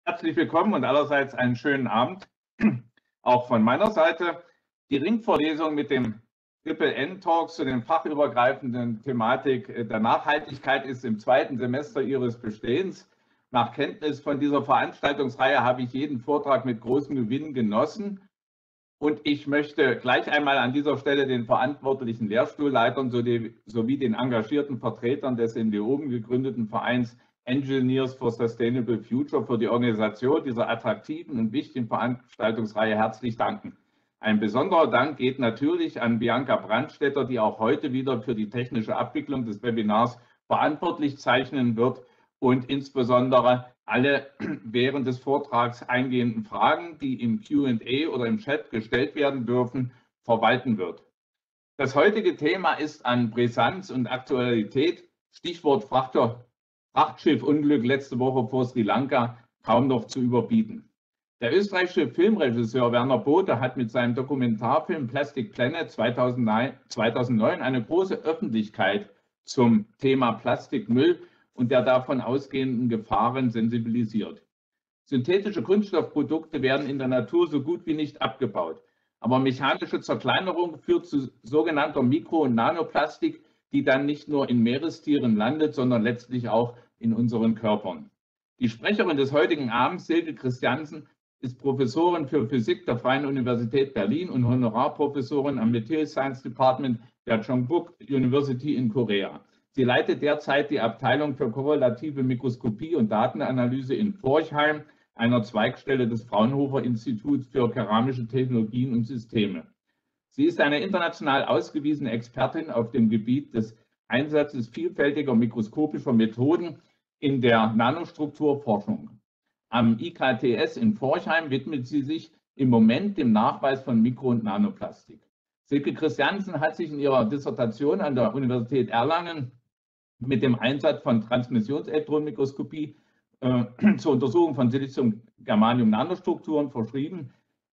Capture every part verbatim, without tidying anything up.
Herzlich willkommen und allerseits einen schönen Abend, auch von meiner Seite. Die Ringvorlesung mit dem Triple N Talk zu den fachübergreifenden Thematik der Nachhaltigkeit ist im zweiten Semester Ihres Bestehens. Nach Kenntnis von dieser Veranstaltungsreihe habe ich jeden Vortrag mit großem Gewinn genossen. Und ich möchte gleich einmal an dieser Stelle den verantwortlichen Lehrstuhlleitern sowie den engagierten Vertretern des in Leoben gegründeten Vereins Engineers for Sustainable Future für die Organisation dieser attraktiven und wichtigen Veranstaltungsreihe herzlich danken. Ein besonderer Dank geht natürlich an Bianca Brandstetter, die auch heute wieder für die technische Abwicklung des Webinars verantwortlich zeichnen wird und insbesondere alle während des Vortrags eingehenden Fragen, die im Q und A oder im Chat gestellt werden dürfen, verwalten wird. Das heutige Thema ist an Brisanz und Aktualität, Stichwort Frachter, Frachtschiff-Unglück letzte Woche vor Sri Lanka, kaum noch zu überbieten. Der österreichische Filmregisseur Werner Bothe hat mit seinem Dokumentarfilm Plastic Planet zweitausendneun eine große Öffentlichkeit zum Thema Plastikmüll und der davon ausgehenden Gefahren sensibilisiert. Synthetische Kunststoffprodukte werden in der Natur so gut wie nicht abgebaut. Aber mechanische Zerkleinerung führt zu sogenannter Mikro- und Nanoplastik, die dann nicht nur in Meerestieren landet, sondern letztlich auch in unseren Körpern. Die Sprecherin des heutigen Abends, Silke Christiansen, ist Professorin für Physik der Freien Universität Berlin und Honorarprofessorin am Material Science Department der Jeonbuk University in Korea. Sie leitet derzeit die Abteilung für korrelative Mikroskopie und Datenanalyse in Forchheim, einer Zweigstelle des Fraunhofer Instituts für keramische Technologien und Systeme. Sie ist eine international ausgewiesene Expertin auf dem Gebiet des Einsatzes vielfältiger mikroskopischer Methoden in der Nanostrukturforschung. Am I K T S in Forchheim widmet sie sich im Moment dem Nachweis von Mikro- und Nanoplastik. Silke Christiansen hat sich in ihrer Dissertation an der Universität Erlangen mit dem Einsatz von Transmissionselektronenmikroskopie äh, zur Untersuchung von Silizium-Germanium-Nanostrukturen verschrieben.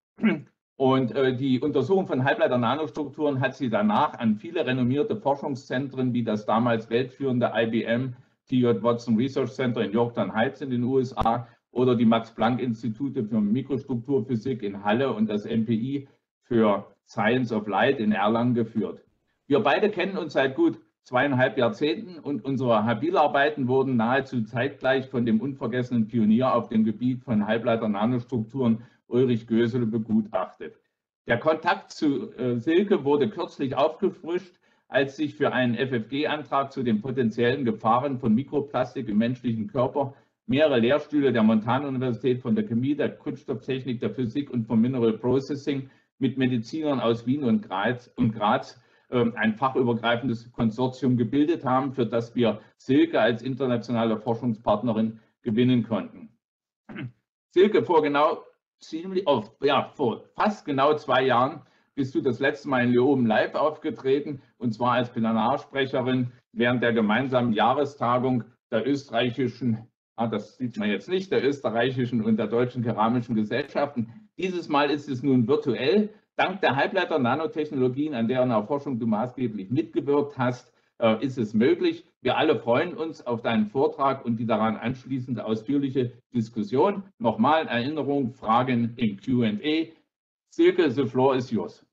Und äh, die Untersuchung von Halbleiter-Nanostrukturen hat sie danach an viele renommierte Forschungszentren wie das damals weltführende I B M T J Watson Research Center in Yorktown Heights in den U S A oder die Max-Planck-Institute für Mikrostrukturphysik in Halle und das M P I für Science of Light in Erlangen geführt. Wir beide kennen uns seit gut zweieinhalb Jahrzehnten und unsere Habilarbeiten wurden nahezu zeitgleich von dem unvergessenen Pionier auf dem Gebiet von Halbleiter-Nanostrukturen Ulrich Gösele begutachtet. Der Kontakt zu äh, Silke wurde kürzlich aufgefrischt, als sich für einen F F G-Antrag zu den potenziellen Gefahren von Mikroplastik im menschlichen Körper mehrere Lehrstühle der Montana-Universität von der Chemie, der Kunststofftechnik, der Physik und vom Mineral Processing mit Medizinern aus Wien und Graz, und Graz äh, ein fachübergreifendes Konsortium gebildet haben, für das wir Silke als internationale Forschungspartnerin gewinnen konnten. Silke, vor genau ziemlich, oh, ja, vor fast genau zwei Jahren bist du das letzte Mal in Leoben live aufgetreten, und zwar als Plenarsprecherin während der gemeinsamen Jahrestagung der österreichischen, ah, das sieht man jetzt nicht, der österreichischen und der deutschen keramischen Gesellschaften. Dieses Mal ist es nun virtuell. Dank der Halbleiter-Nanotechnologien, an deren Erforschung du maßgeblich mitgewirkt hast, ist es möglich. Wir alle freuen uns auf deinen Vortrag und die daran anschließende ausführliche Diskussion. Nochmal Erinnerung, Fragen im Q und A. Silke, the floor is yours.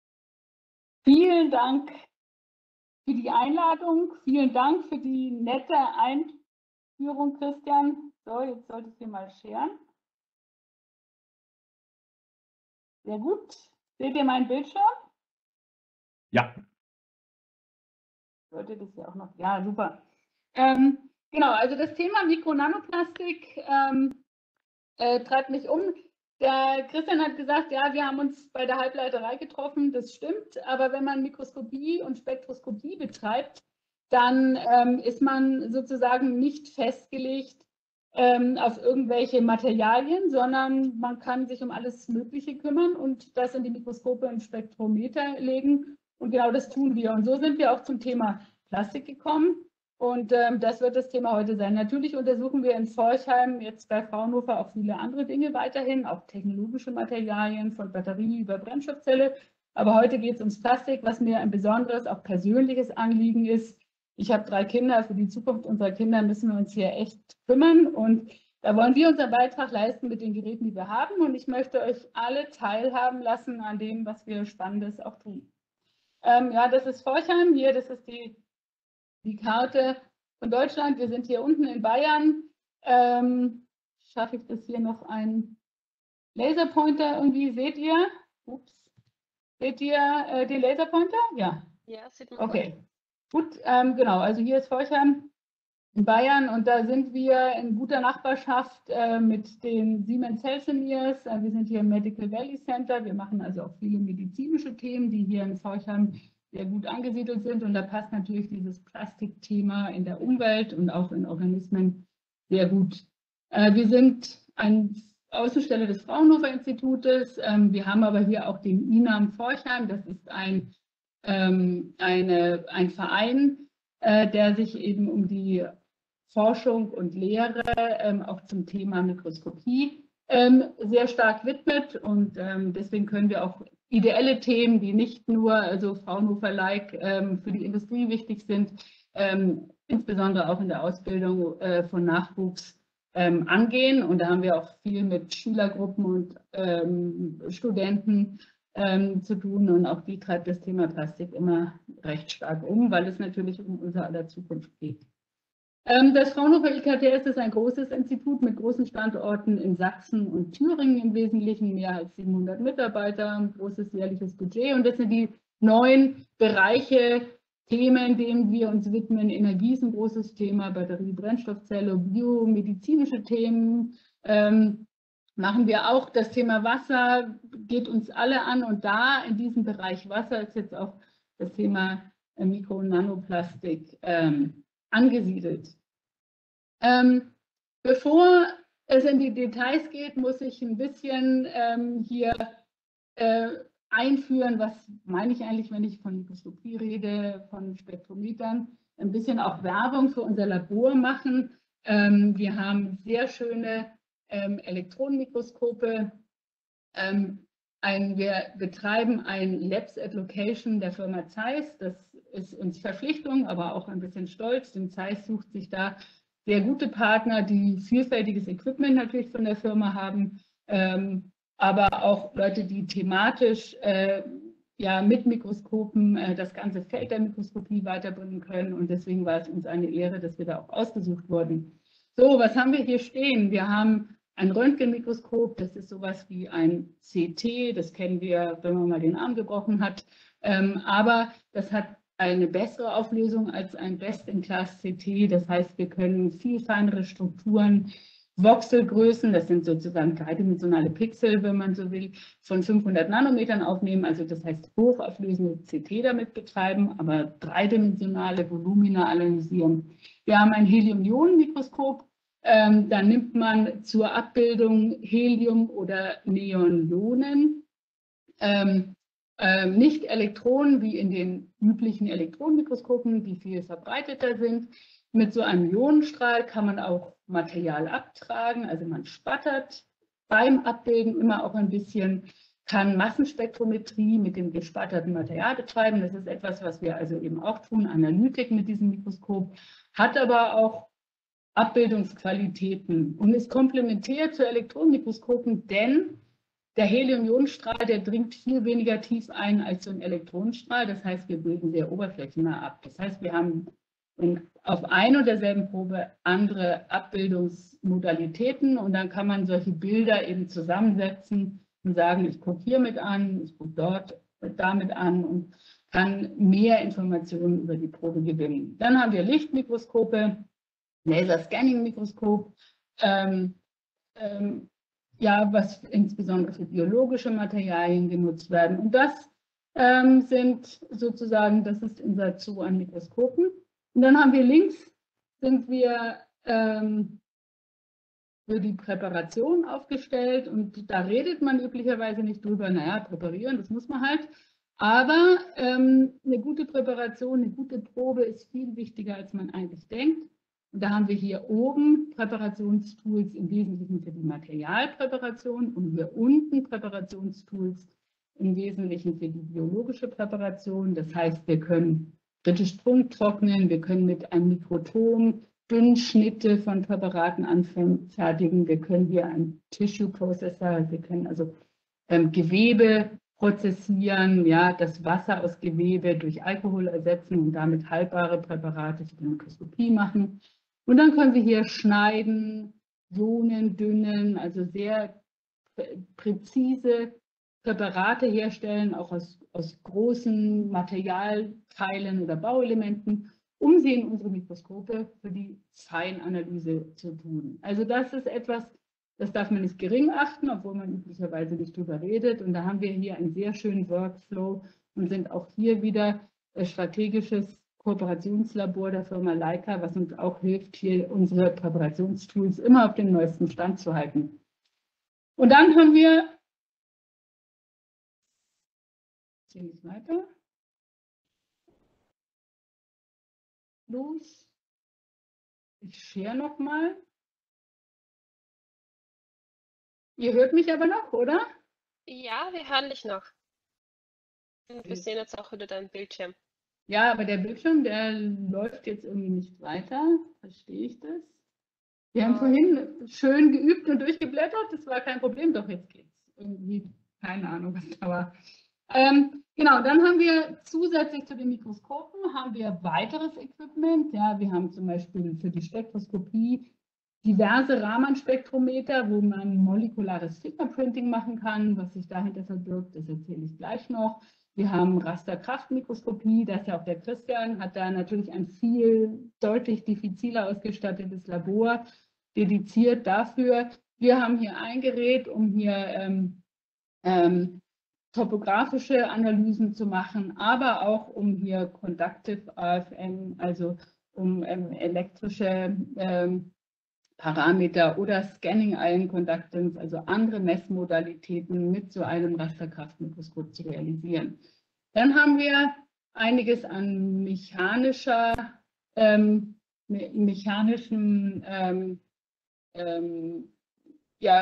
Vielen Dank für die Einladung. Vielen Dank für die nette Einführung, Christian. So, jetzt sollte ich hier mal scheren. Sehr gut. Seht ihr meinen Bildschirm? Ja. Sollte das ja auch noch. Ja, super. Ähm, genau, also das Thema Mikro-Nanoplastik ähm, äh, treibt mich um. Der Christian hat gesagt, ja, wir haben uns bei der Halbleiterei getroffen, das stimmt, aber wenn man Mikroskopie und Spektroskopie betreibt, dann ähm, ist man sozusagen nicht festgelegt ähm, auf irgendwelche Materialien, sondern man kann sich um alles Mögliche kümmern und das in die Mikroskope und Spektrometer legen, und genau das tun wir. Und so sind wir auch zum Thema Plastik gekommen. Und ähm, das wird das Thema heute sein. Natürlich untersuchen wir in Forchheim jetzt bei Fraunhofer auch viele andere Dinge weiterhin, auch technologische Materialien von Batterie über Brennstoffzelle. Aber heute geht es ums Plastik, was mir ein besonderes, auch persönliches Anliegen ist. Ich habe drei Kinder. Für die Zukunft unserer Kinder müssen wir uns hier echt kümmern. Und Da wollen wir unseren Beitrag leisten mit den Geräten, die wir haben. Und ich möchte euch alle teilhaben lassen an dem, was wir Spannendes auch tun. Ähm, ja, das ist Forchheim hier, das ist die, die Karte von Deutschland. Wir sind hier unten in Bayern. Ähm, schaffe ich das hier noch ein Laserpointer irgendwie? Seht ihr? Ups. Seht ihr äh, den Laserpointer? Ja. Ja, sieht man. Okay. Gut, ähm, genau. Also hier ist Forchheim in Bayern und da sind wir in guter Nachbarschaft äh, mit den Siemens Healthineers. Äh, wir sind hier im Medical Valley Center. Wir machen also auch viele medizinische Themen, die hier in Forchheim sehr gut angesiedelt sind. Und da passt natürlich dieses Plastikthema in der Umwelt und auch in Organismen sehr gut. Äh, wir sind ein Außenstelle des Fraunhofer Institutes. Ähm, wir haben aber hier auch den I N A M Forchheim. Das ist ein, ähm, eine, ein Verein, äh, der sich eben um die Forschung und Lehre ähm, auch zum Thema Mikroskopie ähm, sehr stark widmet. Und ähm, deswegen können wir auch ideelle Themen, die nicht nur also Fraunhofer-like ähm, für die Industrie wichtig sind, ähm, insbesondere auch in der Ausbildung äh, von Nachwuchs ähm, angehen. Und da haben wir auch viel mit Schülergruppen und ähm, Studenten ähm, zu tun. Und auch die treibt das Thema Plastik immer recht stark um, weil es natürlich um unser aller Zukunft geht. Das Fraunhofer I K T S ist ein großes Institut mit großen Standorten in Sachsen und Thüringen im Wesentlichen, mehr als siebenhundert Mitarbeiter, ein großes jährliches Budget. Und das sind die neun Bereiche, Themen, denen wir uns widmen. Energie ist ein großes Thema, Batterie, Brennstoffzelle, biomedizinische Themen. Ähm, machen wir auch. Das Thema Wasser geht uns alle an. Und da in diesem Bereich Wasser ist jetzt auch das Thema Mikro- und Nanoplastik ähm, angesiedelt. Ähm, bevor es in die Details geht, muss ich ein bisschen ähm, hier äh, einführen, was meine ich eigentlich, wenn ich von Mikroskopie rede, von Spektrometern, ein bisschen auch Werbung für unser Labor machen. Ähm, wir haben sehr schöne ähm, Elektronenmikroskope. Ähm, ein, wir betreiben ein Labs at Location der Firma Zeiss. Das ist uns Verpflichtung, aber auch ein bisschen Stolz. Denn Zeiss sucht sich da sehr gute Partner, die vielfältiges Equipment natürlich von der Firma haben, ähm, aber auch Leute, die thematisch äh, ja, mit Mikroskopen äh, das ganze Feld der Mikroskopie weiterbringen können. Und deswegen war es uns eine Ehre, dass wir da auch ausgesucht wurden. So, was haben wir hier stehen? Wir haben ein Röntgenmikroskop, das ist sowas wie ein C T, das kennen wir, wenn man mal den Arm gebrochen hat, ähm, aber das hat eine bessere Auflösung als ein Best-in-Class-C T, das heißt, wir können viel feinere Strukturen, Voxelgrößen, das sind sozusagen dreidimensionale Pixel, wenn man so will, von fünfhundert Nanometern aufnehmen, also das heißt hochauflösende C T damit betreiben, aber dreidimensionale Volumina analysieren. Wir haben ein Helium-Ionen-Mikroskop. Ähm, da nimmt man zur Abbildung Helium- oder Neon-Ionen, ähm, ähm, nicht Elektronen wie in den üblichen Elektronenmikroskopen, die viel verbreiteter sind. Mit so einem Ionenstrahl kann man auch Material abtragen, also man spattert beim Abbilden immer auch ein bisschen, kann Massenspektrometrie mit dem gespatterten Material betreiben. Das ist etwas, was wir also eben auch tun, Analytik mit diesem Mikroskop, hat aber auch Abbildungsqualitäten und ist komplementär zu Elektronenmikroskopen, denn der Helium-Ionenstrahl, der dringt viel weniger tief ein als so ein Elektronenstrahl. Das heißt, wir bilden sehr oberflächennah ab. Das heißt, wir haben auf ein und derselben Probe andere Abbildungsmodalitäten und dann kann man solche Bilder eben zusammensetzen und sagen, ich gucke hier mit an, ich gucke dort damit an und kann mehr Informationen über die Probe gewinnen. Dann haben wir Lichtmikroskope, Laser-Scanning-Mikroskop, ähm, ähm, ja, was insbesondere für biologische Materialien genutzt werden. Und das ähm, sind sozusagen, das ist unser Zoo an Mikroskopen. Und dann haben wir links, sind wir ähm, für die Präparation aufgestellt und da redet man üblicherweise nicht drüber, naja, präparieren, das muss man halt. Aber ähm, eine gute Präparation, eine gute Probe ist viel wichtiger, als man eigentlich denkt. Und da haben wir hier oben Präparationstools im Wesentlichen für die Materialpräparation und hier unten Präparationstools im Wesentlichen für die biologische Präparation. Das heißt, wir können kritisch Punkt trocknen, wir können mit einem Mikrotom Dünnschnitte von Präparaten anfertigen. Wir können hier einen Tissue Processor, wir können also ähm, Gewebe prozessieren, ja, das Wasser aus Gewebe durch Alkohol ersetzen und damit haltbare Präparate für die Mikroskopie machen. Und dann können wir hier schneiden, Ionen, dünnen, also sehr präzise Präparate herstellen, auch aus, aus großen Materialteilen oder Bauelementen, um sie in unsere Mikroskope für die Feinanalyse zu tun. Also das ist etwas, das darf man nicht gering achten, obwohl man üblicherweise nicht drüber redet. Und da haben wir hier einen sehr schönen Workflow und sind auch hier wieder ein strategisches Kooperationslabor der Firma Leica, was uns auch hilft, hier unsere Präparationstools immer auf dem neuesten Stand zu halten. Und dann haben wir, ich nicht weiter, los, ich share nochmal. Ihr hört mich aber noch, oder? Ja, wir hören dich noch. Und wir sehen jetzt auch wieder deinen Bildschirm. Ja, aber der Bildschirm, der läuft jetzt irgendwie nicht weiter. Verstehe ich das? Wir haben vorhin schön geübt und durchgeblättert. Das war kein Problem, doch jetzt geht's. Irgendwie, keine Ahnung, was da war. Ähm, genau, dann haben wir zusätzlich zu den Mikroskopen haben wir weiteres Equipment. Ja, wir haben zum Beispiel für die Spektroskopie diverse Raman-Spektrometer, wo man molekulares Fingerprinting machen kann. Was sich dahinter verbirgt, das erzähle ich gleich noch. Wir haben Rasterkraftmikroskopie, das ist ja auch der Christian, hat da natürlich ein viel deutlich diffiziler ausgestattetes Labor, dediziert dafür. Wir haben hier ein Gerät, um hier ähm, ähm, topografische Analysen zu machen, aber auch um hier Conductive A F M, also um ähm, elektrische ähm, Parameter oder Scanning Ion Conductance, also andere Messmodalitäten mit so einem Rasterkraftmikroskop zu realisieren. Dann haben wir einiges an mechanischer, ähm, me mechanischen ähm, ähm, ja,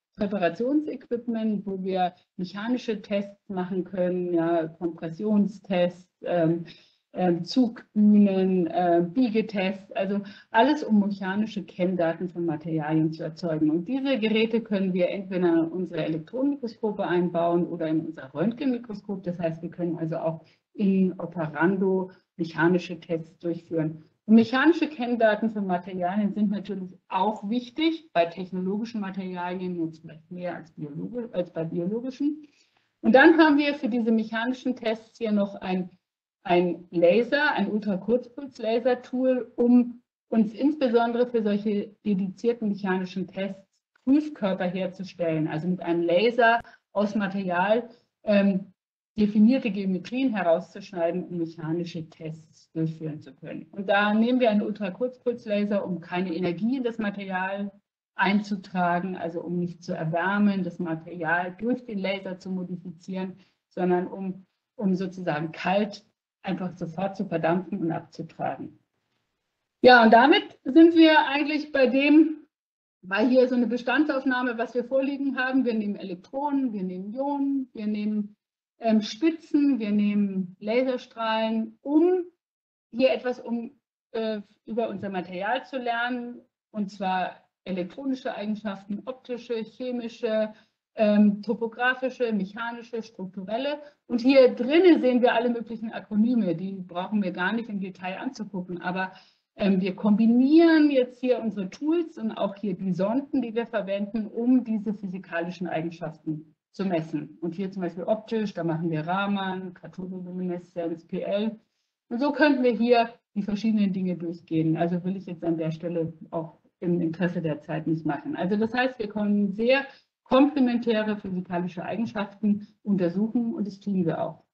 Präparationsequipment, wo wir mechanische Tests machen können, ja, Kompressionstests, ähm, äh, Zugbühnen, äh, Biegetests, also alles, um mechanische Kenndaten von Materialien zu erzeugen. Und diese Geräte können wir entweder in unsere Elektronenmikroskope einbauen oder in unser Röntgenmikroskop. Das heißt, wir können also auch in Operando mechanische Tests durchführen. Und mechanische Kenndaten von Materialien sind natürlich auch wichtig, bei technologischen Materialien jetzt vielleicht mehr als, biologisch, als bei biologischen. Und dann haben wir für diese mechanischen Tests hier noch ein, ein Laser, ein Ultrakurzpuls-Laser-Tool, um uns insbesondere für solche dedizierten mechanischen Tests Prüfkörper herzustellen, also mit einem Laser aus Material ähm, definierte Geometrien herauszuschneiden, um mechanische Tests durchführen zu können. Und da nehmen wir einen Ultrakurzpulslaser, um keine Energie in das Material einzutragen, also um nicht zu erwärmen, das Material durch den Laser zu modifizieren, sondern um, um sozusagen kalt einfach sofort zu verdampfen und abzutragen. Ja, und damit sind wir eigentlich bei dem, weil hier so eine Bestandsaufnahme, was wir vorliegen haben. Wir nehmen Elektronen, wir nehmen Ionen, wir nehmen ähm, Spitzen, wir nehmen Laserstrahlen, um hier etwas um, äh, über unser Material zu lernen, und zwar elektronische Eigenschaften, optische, chemische, ähm, topografische, mechanische, strukturelle. Und hier drinnen sehen wir alle möglichen Akronyme, die brauchen wir gar nicht im Detail anzugucken, aber ähm, wir kombinieren jetzt hier unsere Tools und auch hier die Sonden, die wir verwenden, um diese physikalischen Eigenschaften zu messen. Und hier zum Beispiel optisch, da machen wir Raman, Kathodenlumineszenz, P L. Und so könnten wir hier die verschiedenen Dinge durchgehen. Also will ich jetzt an der Stelle auch im Interesse der Zeit nicht machen. Also das heißt, wir können sehr komplementäre physikalische Eigenschaften untersuchen und das tun wir auch.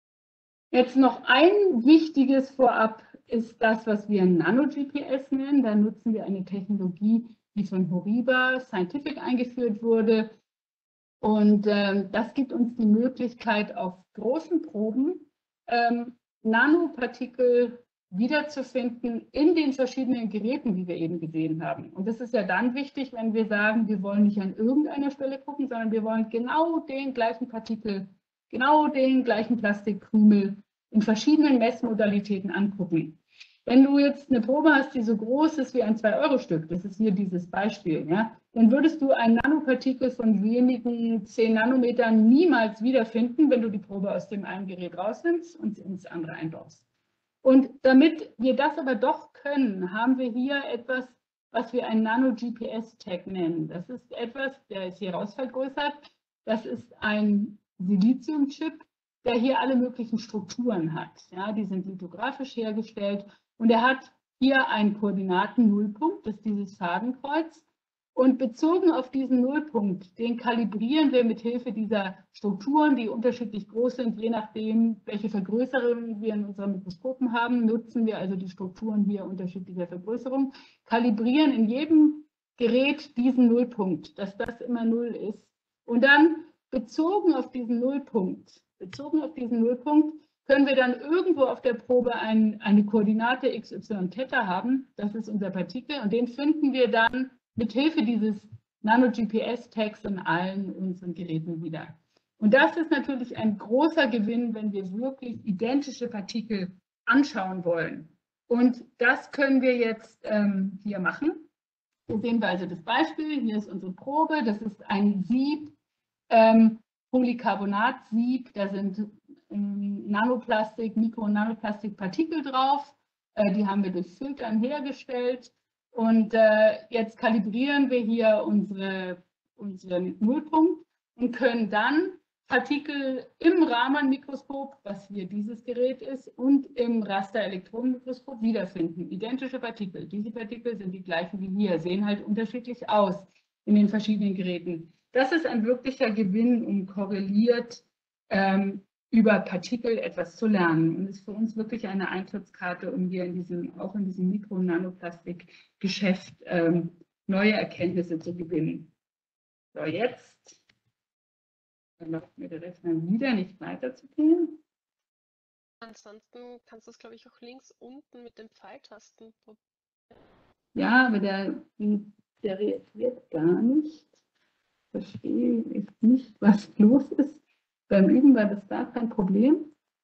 Jetzt noch ein wichtiges vorab ist das, was wir Nano-G P S nennen. Da nutzen wir eine Technologie, die von Horiba Scientific eingeführt wurde. Und ähm, das gibt uns die Möglichkeit, auf großen Proben ähm, Nanopartikel wiederzufinden in den verschiedenen Geräten, die wir eben gesehen haben. Und das ist ja dann wichtig, wenn wir sagen, wir wollen nicht an irgendeiner Stelle gucken, sondern wir wollen genau den gleichen Partikel, genau den gleichen Plastikkrümel in verschiedenen Messmodalitäten angucken. Wenn du jetzt eine Probe hast, die so groß ist wie ein zwei Euro Stück, das ist hier dieses Beispiel, ja, dann würdest du ein Nanopartikel von wenigen zehn Nanometern niemals wiederfinden, wenn du die Probe aus dem einen Gerät rausnimmst und ins andere einbaust. Und damit wir das aber doch können, haben wir hier etwas, was wir einen Nano-G P S-Tag nennen. Das ist etwas, der ist hier rausvergrößert. Das ist ein Siliziumchip, der hier alle möglichen Strukturen hat. Ja, die sind lithografisch hergestellt und er hat hier einen Koordinaten-Nullpunkt, das ist dieses Fadenkreuz. Und bezogen auf diesen Nullpunkt, den kalibrieren wir mit Hilfe dieser Strukturen, die unterschiedlich groß sind, je nachdem, welche Vergrößerungen wir in unseren Mikroskopen haben, nutzen wir also die Strukturen hier unterschiedlicher Vergrößerung, kalibrieren in jedem Gerät diesen Nullpunkt, dass das immer Null ist. Und dann bezogen auf diesen Nullpunkt, bezogen auf diesen Nullpunkt, können wir dann irgendwo auf der Probe ein, eine Koordinate x y Theta haben, das ist unser Partikel, und den finden wir dann mit Hilfe dieses Nano-G P S-Tags in allen unseren Geräten wieder. Und das ist natürlich ein großer Gewinn, wenn wir wirklich identische Partikel anschauen wollen. Und das können wir jetzt ähm, hier machen. Hier sehen wir also das Beispiel. Hier ist unsere Probe. Das ist ein Sieb, ähm, Polycarbonat-Sieb. Da sind ähm, Nanoplastik, Mikro- und Nanoplastikpartikel drauf. Äh, die haben wir durch Filtern hergestellt. Und äh, jetzt kalibrieren wir hier unsere, unseren Nullpunkt und können dann Partikel im Raman-Mikroskop, was hier dieses Gerät ist, und im Raster-Elektronenmikroskop wiederfinden. Identische Partikel. Diese Partikel sind die gleichen wie hier, sehen halt unterschiedlich aus in den verschiedenen Geräten. Das ist ein wirklicher Gewinn, um korreliert ähm, über Partikel etwas zu lernen. Und ist für uns wirklich eine Eintrittskarte, um hier in diesem, auch in diesem Mikro- und Nanoplastik-Geschäft ähm, neue Erkenntnisse zu gewinnen. So, jetzt erlaubt mir der Rechner wieder nicht weiterzugehen. Ansonsten kannst du es, glaube ich, auch links unten mit den Pfeiltasten probieren. Ja, aber der, der reagiert gar nicht. Verstehe ich nicht, was los ist. Beim Üben war das da kein Problem.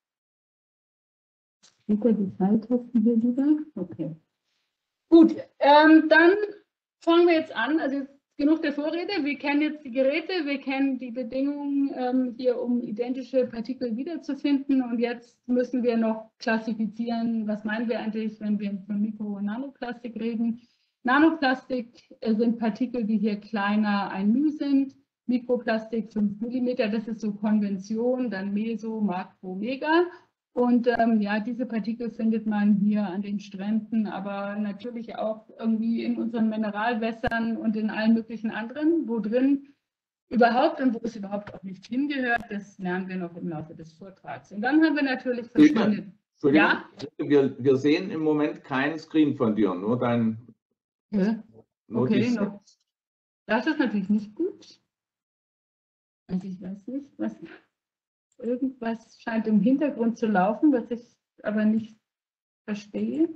Wieder die Pfeiltasten hier lieber. Okay. Gut, ähm, dann fangen wir jetzt an. Also jetzt genug der Vorrede. Wir kennen jetzt die Geräte, wir kennen die Bedingungen ähm, hier, um identische Partikel wiederzufinden. Und jetzt müssen wir noch klassifizieren, was meinen wir eigentlich, wenn wir von Mikro- und Nanoplastik reden. Nanoplastik äh, sind Partikel, die hier kleiner ein μ sind. Mikroplastik fünf Millimeter, das ist so Konvention, dann Meso, Makro, Mega. Und ähm, ja, diese Partikel findet man hier an den Stränden, aber natürlich auch irgendwie in unseren Mineralwässern und in allen möglichen anderen. Wo drin überhaupt und wo es überhaupt auch nicht hingehört, das lernen wir noch im Laufe des Vortrags. Und dann haben wir natürlich verschiedene... Entschuldigung, ja? wir, wir sehen im Moment keinen Screen von dir, nur dein... Ja. Nur okay, noch. Das ist natürlich nicht gut. Also ich weiß nicht, was... Irgendwas scheint im Hintergrund zu laufen, was ich aber nicht verstehe.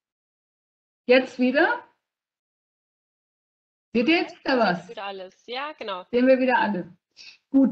Jetzt wieder? Seht ihr jetzt wieder was? Wieder alles, ja, genau. Sehen wir wieder alles. Gut.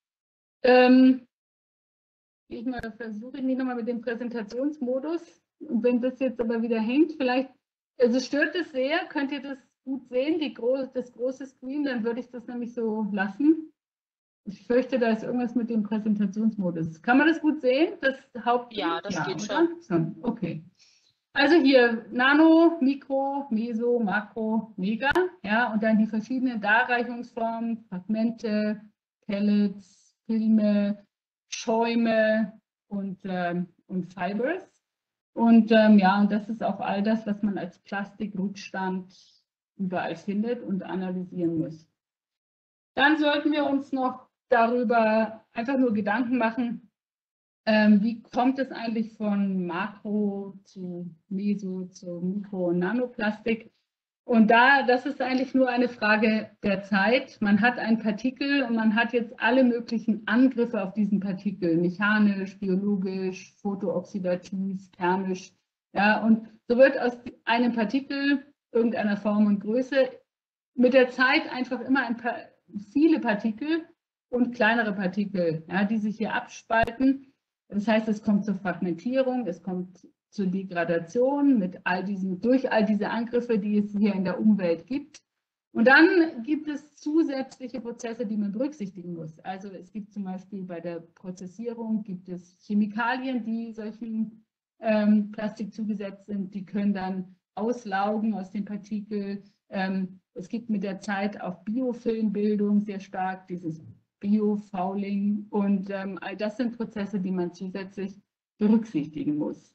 Ähm, ich mal versuche ich nicht nochmal mit dem Präsentationsmodus. Und wenn das jetzt aber wieder hängt, vielleicht, also stört es sehr, könnt ihr das gut sehen, die Gro das große Screen, dann würde ich das nämlich so lassen. Ich fürchte, da ist irgendwas mit dem Präsentationsmodus. Kann man das gut sehen? Das Haupt Ja, das ja, geht oder? schon. So, okay. Also hier Nano, Mikro, Meso, Makro, Mega. Ja, und dann die verschiedenen Darreichungsformen, Fragmente, Pellets, Filme, Schäume und, ähm, und Fibers. Und ähm, ja, und das ist auch all das, was man als Plastikrückstand überall findet und analysieren muss. Dann sollten wir uns noch darüber einfach nur Gedanken machen, ähm, wie kommt es eigentlich von Makro zu Meso zu Mikro- und Nanoplastik. Und da, das ist eigentlich nur eine Frage der Zeit. Man hat ein Partikel und man hat jetzt alle möglichen Angriffe auf diesen Partikel, mechanisch, biologisch, photooxidativ, thermisch. Ja, und so wird aus einem Partikel irgendeiner Form und Größe mit der Zeit einfach immer ein paar viele Partikel und kleinere Partikel, ja, die sich hier abspalten. Das heißt, es kommt zur Fragmentierung, es kommt zur Degradation mit all diesen, durch all diese Angriffe, die es hier in der Umwelt gibt. Und dann gibt es zusätzliche Prozesse, die man berücksichtigen muss. Also es gibt zum Beispiel bei der Prozessierung gibt es Chemikalien, die solchen ähm, Plastik zugesetzt sind, die können dann auslaugen aus den Partikeln. Ähm, es gibt mit der Zeit auch Biofilmbildung sehr stark, dieses Biofouling, und ähm, all das sind Prozesse, die man zusätzlich berücksichtigen muss.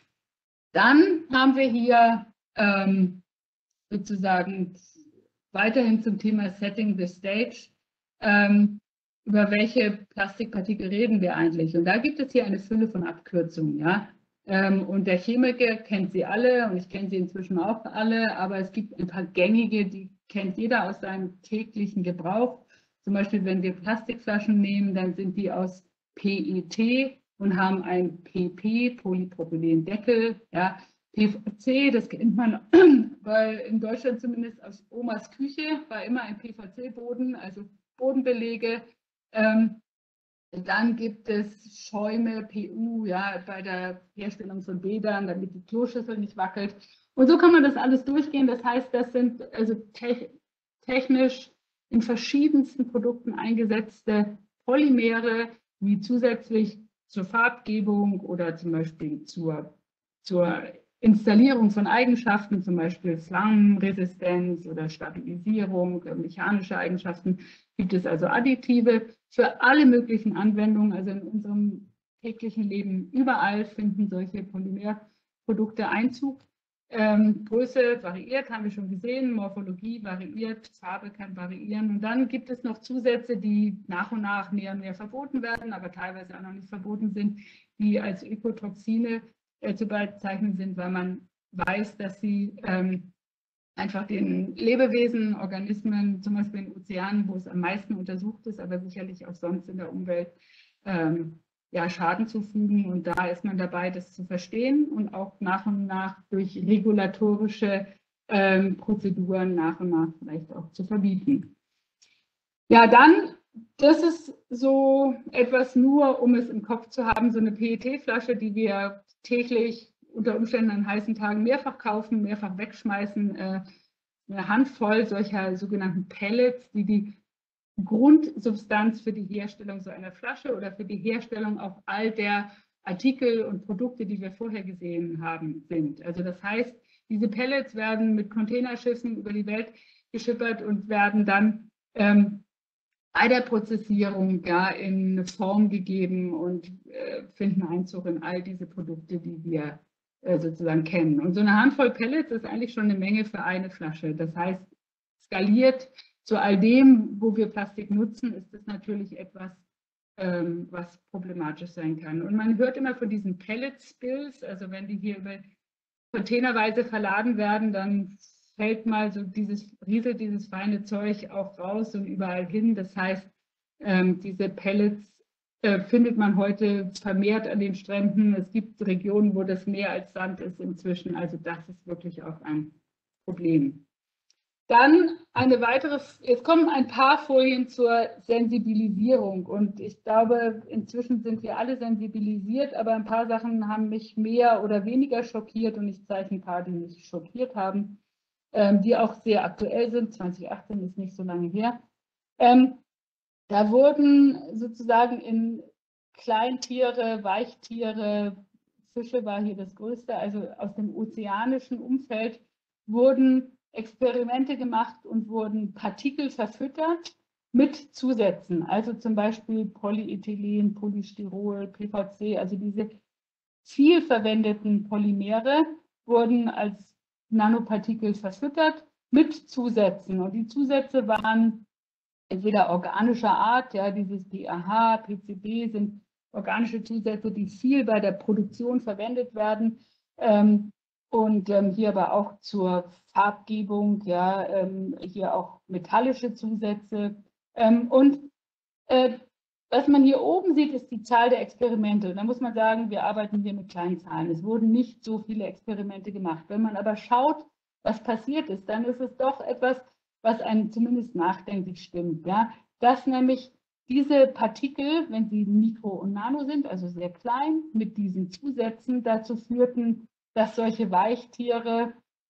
Dann haben wir hier ähm, sozusagen weiterhin zum Thema Setting the Stage. Ähm, über welche Plastikpartikel reden wir eigentlich? Und da gibt es hier eine Fülle von Abkürzungen. Ja? Ähm, und der Chemiker kennt sie alle und ich kenne sie inzwischen auch alle, aber es gibt ein paar gängige, die kennt jeder aus seinem täglichen Gebrauch. Zum Beispiel, wenn wir Plastikflaschen nehmen, dann sind die aus P E T und haben ein P P, Polypropylen-Deckel. Ja? P V C, das kennt man, weil in Deutschland zumindest aus Omas Küche war immer ein P V C-Boden, also Bodenbelege. Ähm, dann gibt es Schäume, P U, ja, bei der Herstellung von Bädern, damit die Kloschüssel nicht wackelt. Und so kann man das alles durchgehen. Das heißt, das sind also te technisch in verschiedensten Produkten eingesetzte Polymere, die zusätzlich zur Farbgebung oder zum Beispiel zur, zur Installierung von Eigenschaften, zum Beispiel Flammenresistenz oder Stabilisierung, mechanische Eigenschaften, gibt es also Additive für alle möglichen Anwendungen. Also in unserem täglichen Leben überall finden solche Polymerprodukte Einzug. Ähm, Größe variiert, haben wir schon gesehen, Morphologie variiert, Farbe kann variieren. Und dann gibt es noch Zusätze, die nach und nach mehr und mehr verboten werden, aber teilweise auch noch nicht verboten sind, die als Ökotoxine äh, zu bezeichnen sind, weil man weiß, dass sie ähm, einfach den Lebewesen, Organismen, zum Beispiel in Ozeanen, wo es am meisten untersucht ist, aber sicherlich auch sonst in der Umwelt, ähm, ja, Schaden zufügen. Und da ist man dabei, das zu verstehen und auch nach und nach durch regulatorische ähm, Prozeduren nach und nach vielleicht auch zu verbieten. Ja, dann, das ist so etwas nur, um es im Kopf zu haben, so eine P E T-Flasche, die wir täglich unter Umständen an heißen Tagen mehrfach kaufen, mehrfach wegschmeißen, äh, eine Handvoll solcher sogenannten Pellets, die die Grundsubstanz für die Herstellung so einer Flasche oder für die Herstellung auch all der Artikel und Produkte, die wir vorher gesehen haben, sind. Also das heißt, diese Pellets werden mit Containerschiffen über die Welt geschippert und werden dann ähm, bei der Prozessierung ja in eine Form gegeben und äh, finden Einzug in all diese Produkte, die wir äh, sozusagen kennen. Und so eine Handvoll Pellets ist eigentlich schon eine Menge für eine Flasche. Das heißt, skaliert zu all dem, wo wir Plastik nutzen, ist das natürlich etwas, ähm, was problematisch sein kann. Und man hört immer von diesen Pellet-Spills, also wenn die hier über containerweise verladen werden, dann fällt mal so dieses, rieselt dieses feine Zeug auch raus und überall hin. Das heißt, ähm, diese Pellets äh, findet man heute vermehrt an den Stränden. Es gibt Regionen, wo das mehr als Sand ist inzwischen. Also das ist wirklich auch ein Problem. Dann eine weitere, jetzt kommen ein paar Folien zur Sensibilisierung und ich glaube, inzwischen sind wir alle sensibilisiert, aber ein paar Sachen haben mich mehr oder weniger schockiert und ich zeige ein paar, die mich schockiert haben, ähm, die auch sehr aktuell sind. zwanzig achtzehn ist nicht so lange her. Ähm, da wurden sozusagen in Kleintiere, Weichtiere, Fische war hier das Größte, also aus dem ozeanischen Umfeld wurden Experimente gemacht und wurden Partikel verfüttert mit Zusätzen, also zum Beispiel Polyethylen, Polystyrol, P V C, also diese viel verwendeten Polymere wurden als Nanopartikel verfüttert mit Zusätzen. Und die Zusätze waren entweder organischer Art, ja, dieses D A H, P C B sind organische Zusätze, die viel bei der Produktion verwendet werden. Ähm, Und ähm, hier aber auch zur Farbgebung, ja, ähm, hier auch metallische Zusätze. Ähm, und äh, was man hier oben sieht, ist die Zahl der Experimente. Und da muss man sagen, wir arbeiten hier mit kleinen Zahlen. Es wurden nicht so viele Experimente gemacht. Wenn man aber schaut, was passiert ist, dann ist es doch etwas, was einen zumindest nachdenklich stimmt. Ja? Dass nämlich diese Partikel, wenn sie mikro und nano sind, also sehr klein, mit diesen Zusätzen dazu führten, dass solche Weichtiere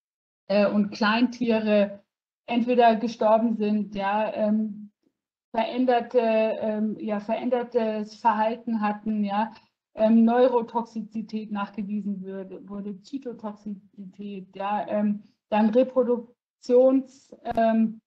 äh, und Kleintiere entweder gestorben sind, ja, ähm, veränderte, ähm, ja, verändertes Verhalten hatten, ja, ähm, Neurotoxizität nachgewiesen wurde, wurde Zytotoxizität, ja, ähm, dann Reproduktions ähm,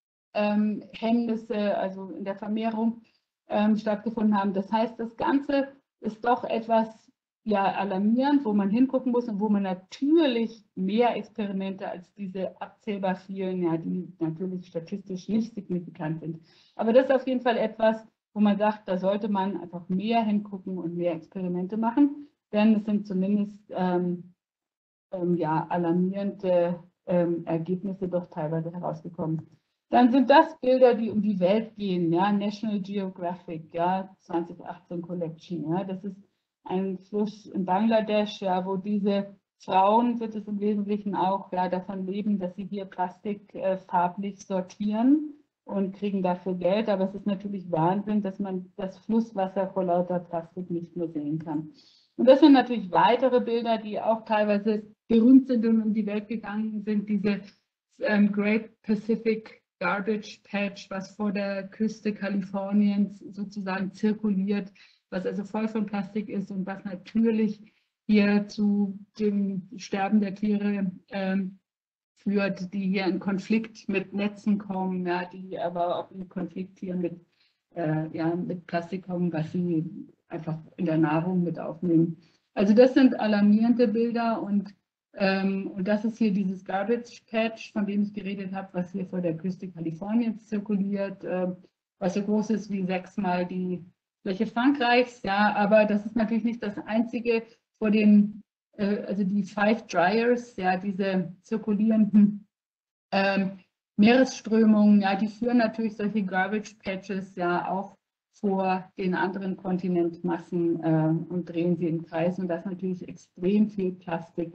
ähm, Hemmnisse, also in der Vermehrung ähm, stattgefunden haben. Das heißt, das Ganze ist doch etwas ja, alarmierend, wo man hingucken muss und wo man natürlich mehr Experimente als diese abzählbar vielen, ja, die natürlich statistisch nicht signifikant sind. Aber das ist auf jeden Fall etwas, wo man sagt, da sollte man einfach mehr hingucken und mehr Experimente machen, denn es sind zumindest ähm, ähm, ja, alarmierende ähm, Ergebnisse doch teilweise herausgekommen. Dann sind das Bilder, die um die Welt gehen, ja, National Geographic, ja, zwanzig achtzehn Collection, ja, das ist ein Fluss in Bangladesch, ja, wo diese Frauen, wird es im Wesentlichen auch, ja, davon leben, dass sie hier Plastik äh, farblich sortieren und kriegen dafür Geld, aber es ist natürlich Wahnsinn, dass man das Flusswasser vor lauter Plastik nicht mehr sehen kann. Und das sind natürlich weitere Bilder, die auch teilweise berühmt sind und um die Welt gegangen sind, diese ähm, Great Pacific Garbage Patch, was vor der Küste Kaliforniens sozusagen zirkuliert, was also voll von Plastik ist und was natürlich hier zu dem Sterben der Tiere ähm, führt, die hier in Konflikt mit Netzen kommen, ja, die aber auch in Konflikt hier mit, äh, ja, mit Plastik kommen, was sie einfach in der Nahrung mit aufnehmen. Also das sind alarmierende Bilder und Ähm, und das ist hier dieses Garbage Patch, von dem ich geredet habe, was hier vor der Küste Kaliforniens zirkuliert, äh, was so groß ist wie sechsmal die Fläche Frankreichs. Ja, aber das ist natürlich nicht das Einzige. Vor den, äh, also die Five Dryers, ja, diese zirkulierenden ähm, Meeresströmungen, ja, die führen natürlich solche Garbage Patches ja auch vor den anderen Kontinentmassen äh, und drehen sie im Kreis. Und das ist natürlich extrem viel Plastik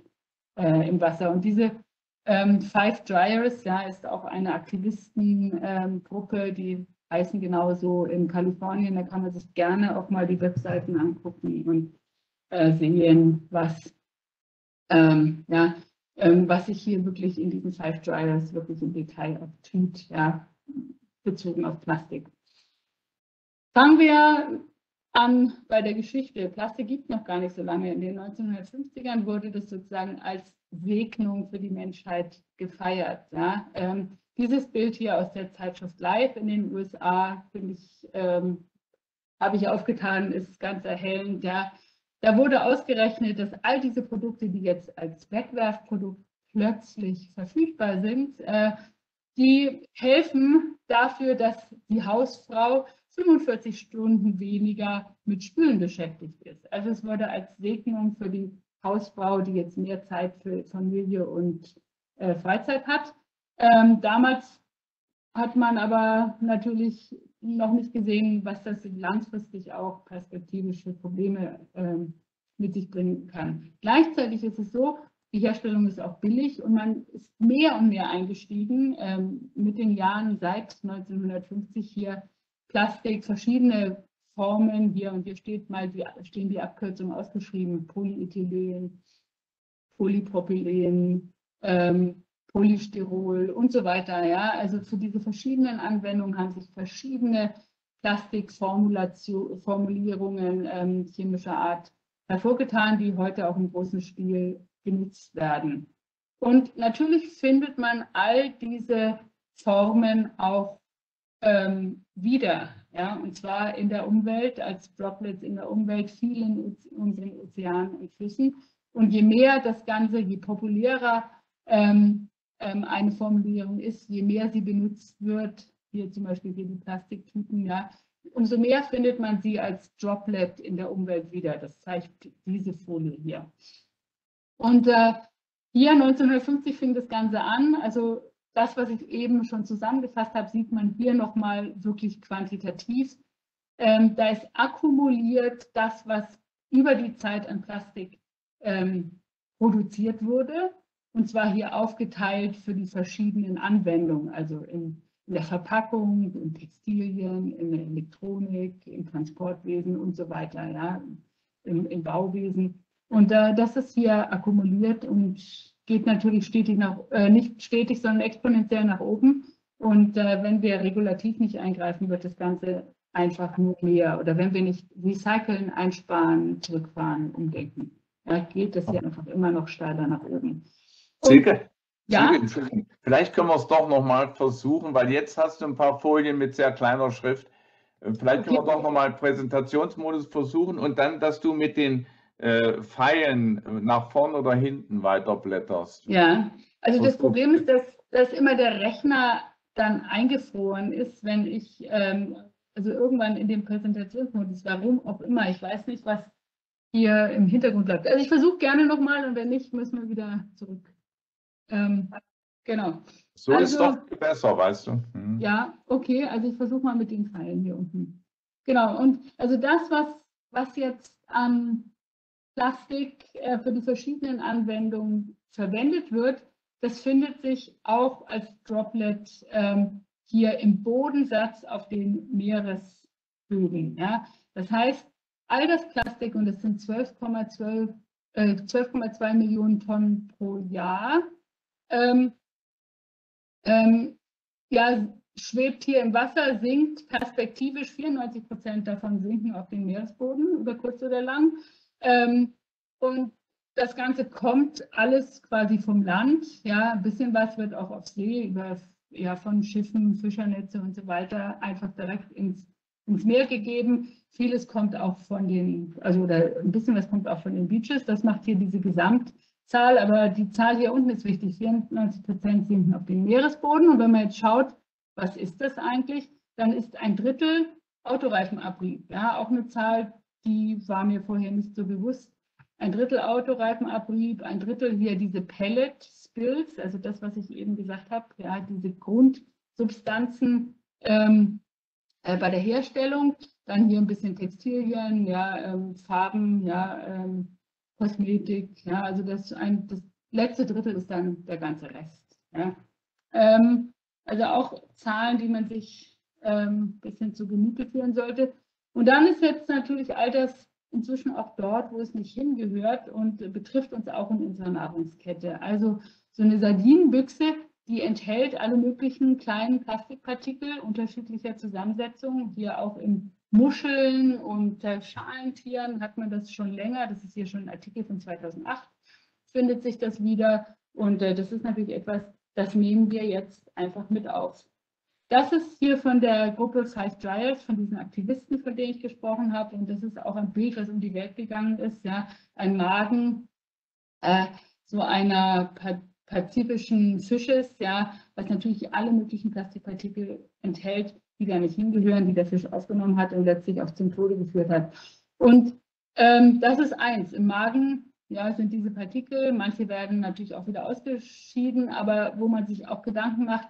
im Wasser. Und diese ähm, Five Dryers, ja, ist auch eine Aktivistengruppe, ähm, die heißen genauso in Kalifornien. Da kann man sich gerne auch mal die Webseiten angucken und äh, sehen, was, ähm, ja, ähm, was sich hier wirklich in diesen Five Dryers wirklich im Detail abtut, ja, bezogen auf Plastik. Fangen wir an bei der Geschichte. Plastik gibt noch gar nicht so lange. In den neunzehnhundertfünfzigern wurde das sozusagen als Segnung für die Menschheit gefeiert. Ja. Ähm, dieses Bild hier aus der Zeitschrift Life in den U S A, finde ich, ähm, habe ich aufgetan, ist ganz erhellend. Ja. Da wurde ausgerechnet, dass all diese Produkte, die jetzt als Wegwerfprodukt plötzlich verfügbar sind, äh, die helfen dafür, dass die Hausfrau fünfundvierzig Stunden weniger mit Spülen beschäftigt ist. Also es wurde als Segnung für die Hausfrau, die jetzt mehr Zeit für Familie und äh, Freizeit hat. Ähm, damals hat man aber natürlich noch nicht gesehen, was das langfristig auch perspektivisch für Probleme ähm, mit sich bringen kann. Gleichzeitig ist es so, die Herstellung ist auch billig und man ist mehr und mehr eingestiegen ähm, mit den Jahren seit neunzehnhundertfünfzig hier Plastik, verschiedene Formen hier und hier steht mal die, stehen die Abkürzungen ausgeschrieben, Polyethylen, Polypropylen, ähm, Polystyrol und so weiter. Ja? Also für diese verschiedenen Anwendungen haben sich verschiedene Plastikformulierungen ähm, chemischer Art hervorgetan, die heute auch im großen Stil genutzt werden. Und natürlich findet man all diese Formen auch ähm, wieder, ja, und zwar in der Umwelt, als Droplets in der Umwelt, viel in unseren Ozeanen und Flüssen. Und je mehr das Ganze, je populärer ähm, ähm, eine Formulierung ist, je mehr sie benutzt wird, hier zum Beispiel hier die Plastiktüten, ja, umso mehr findet man sie als Droplet in der Umwelt wieder. Das zeigt diese Folie hier. Und äh, hier neunzehnhundertfünfzig fing das Ganze an. Also das, was ich eben schon zusammengefasst habe, sieht man hier nochmal wirklich quantitativ. Ähm, da ist akkumuliert das, was über die Zeit an Plastik ähm, produziert wurde. Und zwar hier aufgeteilt für die verschiedenen Anwendungen, also in in der Verpackung, in Textilien, in der Elektronik, im Transportwesen und so weiter, ja, im, im Bauwesen. Und äh, das ist hier akkumuliert und geht natürlich stetig nach, äh, nicht stetig, sondern exponentiell nach oben. Und äh, wenn wir regulativ nicht eingreifen, wird das Ganze einfach nur mehr. Oder wenn wir nicht recyceln, einsparen, zurückfahren, umdenken, ja, geht das hier einfach immer noch steiler nach oben. Silke, ja? Silke, Entschuldigung, vielleicht können wir es doch nochmal versuchen, weil jetzt hast du ein paar Folien mit sehr kleiner Schrift. Vielleicht können okay. wir doch nochmal Präsentationsmodus versuchen und dann, dass du mit den äh, Pfeilen nach vorn oder hinten weiterblätterst. Ja, also das Problem ist, dass, dass immer der Rechner dann eingefroren ist, wenn ich, ähm, also irgendwann in dem Präsentationsmodus, warum auch immer, ich weiß nicht, was hier im Hintergrund bleibt. Also ich versuche gerne nochmal und wenn nicht, müssen wir wieder zurück. Ähm, genau. So also, ist doch besser, weißt du. Mhm. Ja, okay, also ich versuche mal mit den Pfeilen hier unten. Genau, und also das, was, was jetzt an Plastik äh, für die verschiedenen Anwendungen verwendet wird, das findet sich auch als Droplet ähm, hier im Bodensatz auf den Meeresböden. Ja? Das heißt, all das Plastik, und das sind zwölf Komma zwei Millionen Tonnen pro Jahr, ähm, ähm, ja, schwebt hier im Wasser, sinkt perspektivisch, vierundneunzig Prozent davon sinken auf den Meeresboden, über kurz oder lang. Ähm, und das Ganze kommt alles quasi vom Land. Ja, ein bisschen was wird auch auf See über, ja, von Schiffen, Fischernetze und so weiter einfach direkt ins, ins Meer gegeben. Vieles kommt auch von den, also oder ein bisschen was kommt auch von den Beaches. Das macht hier diese Gesamtzahl, aber die Zahl hier unten ist wichtig. vierundneunzig Prozent sinken auf den Meeresboden. Und wenn man jetzt schaut, was ist das eigentlich, dann ist ein Drittel Autoreifenabrieb. Ja, auch eine Zahl, die war mir vorher nicht so bewusst. Ein Drittel Autoreifenabrieb, ein Drittel hier diese Pellet-Spills, also das, was ich eben gesagt habe, ja, diese Grundsubstanzen ähm, äh, bei der Herstellung. Dann hier ein bisschen Textilien, ja, ähm, Farben, ja, ähm, Kosmetik, ja, also das, ein, das letzte Drittel ist dann der ganze Rest. Ja. Ähm, also auch Zahlen, die man sich ein ähm, bisschen zu Gemüte führen sollte. Und dann ist jetzt natürlich all das inzwischen auch dort, wo es nicht hingehört und betrifft uns auch in unserer Nahrungskette. Also so eine Sardinenbüchse, die enthält alle möglichen kleinen Plastikpartikel unterschiedlicher Zusammensetzung. Hier auch in Muscheln und äh, Schalentieren hat man das schon länger. Das ist hier schon ein Artikel von zweitausendacht, findet sich das wieder. Und äh, das ist natürlich etwas, das nehmen wir jetzt einfach mit auf. Das ist hier von der Gruppe Five Dryers, von diesen Aktivisten, von denen ich gesprochen habe. Und das ist auch ein Bild, was um die Welt gegangen ist. Ja, ein Magen äh, so einer pazifischen Fisches, ja, was natürlich alle möglichen Plastikpartikel enthält, die da nicht hingehören, die der Fisch aufgenommen hat und letztlich auch zum Tode geführt hat. Und ähm, das ist eins. Im Magen, ja, sind diese Partikel. Manche werden natürlich auch wieder ausgeschieden, aber wo man sich auch Gedanken macht,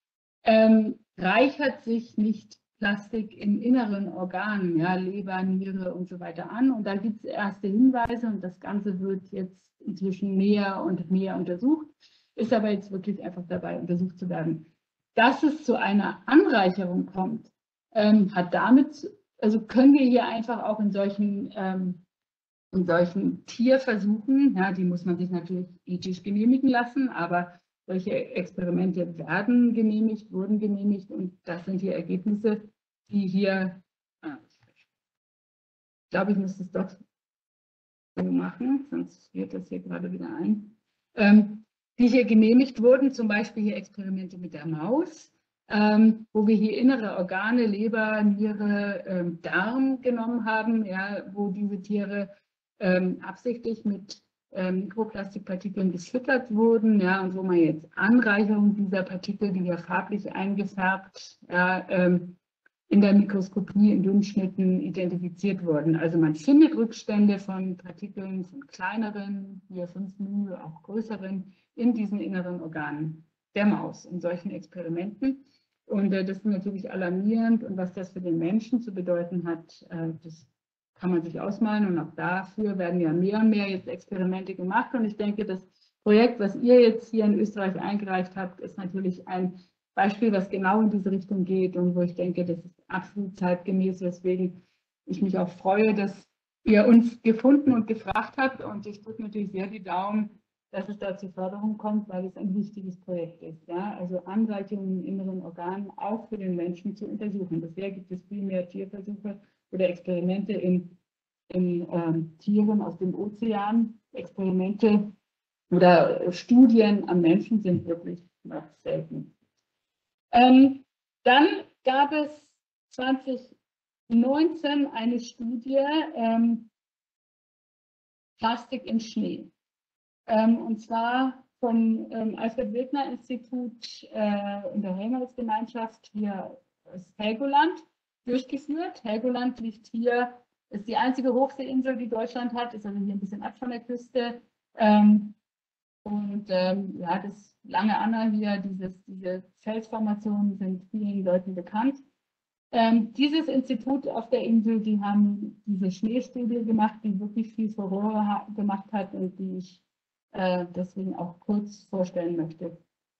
Ähm, reichert sich nicht Plastik in inneren Organen, ja, Leber, Niere und so weiter an. Und da gibt es erste Hinweise und das Ganze wird jetzt inzwischen mehr und mehr untersucht, ist aber jetzt wirklich einfach dabei, untersucht zu werden. Dass es zu einer Anreicherung kommt, ähm, hat damit, also können wir hier einfach auch in solchen, ähm, in solchen Tierversuchen, ja, die muss man sich natürlich ethisch genehmigen lassen, aber solche Experimente werden genehmigt, wurden genehmigt und das sind die Ergebnisse, die hier, ah, ich glaube, ich muss das doch so machen, sonst wird das hier gerade wieder ein, ähm, die hier genehmigt wurden, zum Beispiel hier Experimente mit der Maus, ähm, wo wir hier innere Organe, Leber, Niere, ähm, Darm genommen haben, ja, wo diese Tiere ähm, absichtlich mit Mikroplastikpartikeln gefüttert wurden, ja, und wo man jetzt Anreicherung dieser Partikel, die ja farblich eingefärbt, ja, ähm, in der Mikroskopie in Dünnschnitten identifiziert wurden. Also man findet Rückstände von Partikeln, von kleineren, hier fünf μ, auch größeren, in diesen inneren Organen der Maus in solchen Experimenten. Und äh, das ist natürlich alarmierend und was das für den Menschen zu bedeuten hat, äh, das kann man sich ausmalen und auch dafür werden ja mehr und mehr jetzt Experimente gemacht und ich denke, das Projekt, was ihr jetzt hier in Österreich eingereicht habt, ist natürlich ein Beispiel, was genau in diese Richtung geht und wo ich denke, das ist absolut zeitgemäß, weswegen ich mich auch freue, dass ihr uns gefunden und gefragt habt. Und ich drücke natürlich sehr die Daumen, dass es da zur Förderung kommt, weil es ein wichtiges Projekt ist. Ja? Also Anreicherungen im inneren Organen auch für den Menschen zu untersuchen. Bisher gibt es viel mehr Tierversuche oder Experimente in, in ähm, Tieren aus dem Ozean. Experimente oder Studien am Menschen sind wirklich noch selten. Ähm, dann gab es zweitausendneunzehn eine Studie, ähm, Plastik im Schnee. Ähm, und zwar vom ähm, Alfred-Wegener-Institut äh, in der Helmholtz-Gemeinschaft hier aus Helgoland durchgeführt. Helgoland liegt hier, ist die einzige Hochseeinsel, die Deutschland hat, ist also hier ein bisschen ab von der Küste. Ähm, Und ähm, ja, das Lange Anna hier, dieses, diese Felsformationen sind vielen Leuten bekannt. Ähm, dieses Institut auf der Insel, die haben diese Schneestudie gemacht, die wirklich viel Furore ha gemacht hat und die ich äh, deswegen auch kurz vorstellen möchte.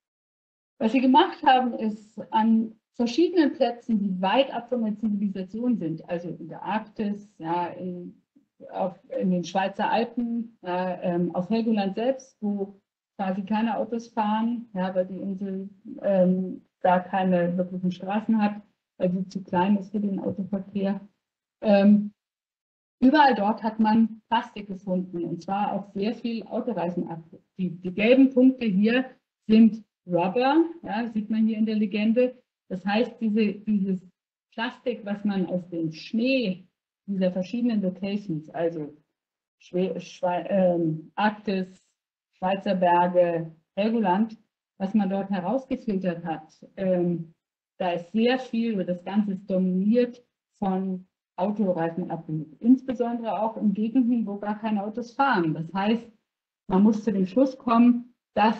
Was sie gemacht haben, ist an verschiedenen Plätzen, die weit ab von der Zivilisation sind, also in der Arktis, ja, in Auf, in den Schweizer Alpen, ja, ähm, auf Helgoland selbst, wo quasi keine Autos fahren, ja, weil die Insel ähm, da keine wirklichen Straßen hat, weil sie zu klein ist für den Autoverkehr. Ähm, überall dort hat man Plastik gefunden, und zwar auch sehr viel Autoreifenabrieb. Die, die gelben Punkte hier sind Rubber, ja, sieht man hier in der Legende. Das heißt, diese, dieses Plastik, was man aus dem Schnee dieser verschiedenen Locations, also Schwe Schwe ähm, Arktis, Schweizer Berge, Helgoland, was man dort herausgefiltert hat, ähm, da ist sehr viel, oder das Ganze ist dominiert von Autoreifenabrieb, insbesondere auch in Gegenden, wo gar keine Autos fahren. Das heißt, man muss zu dem Schluss kommen, dass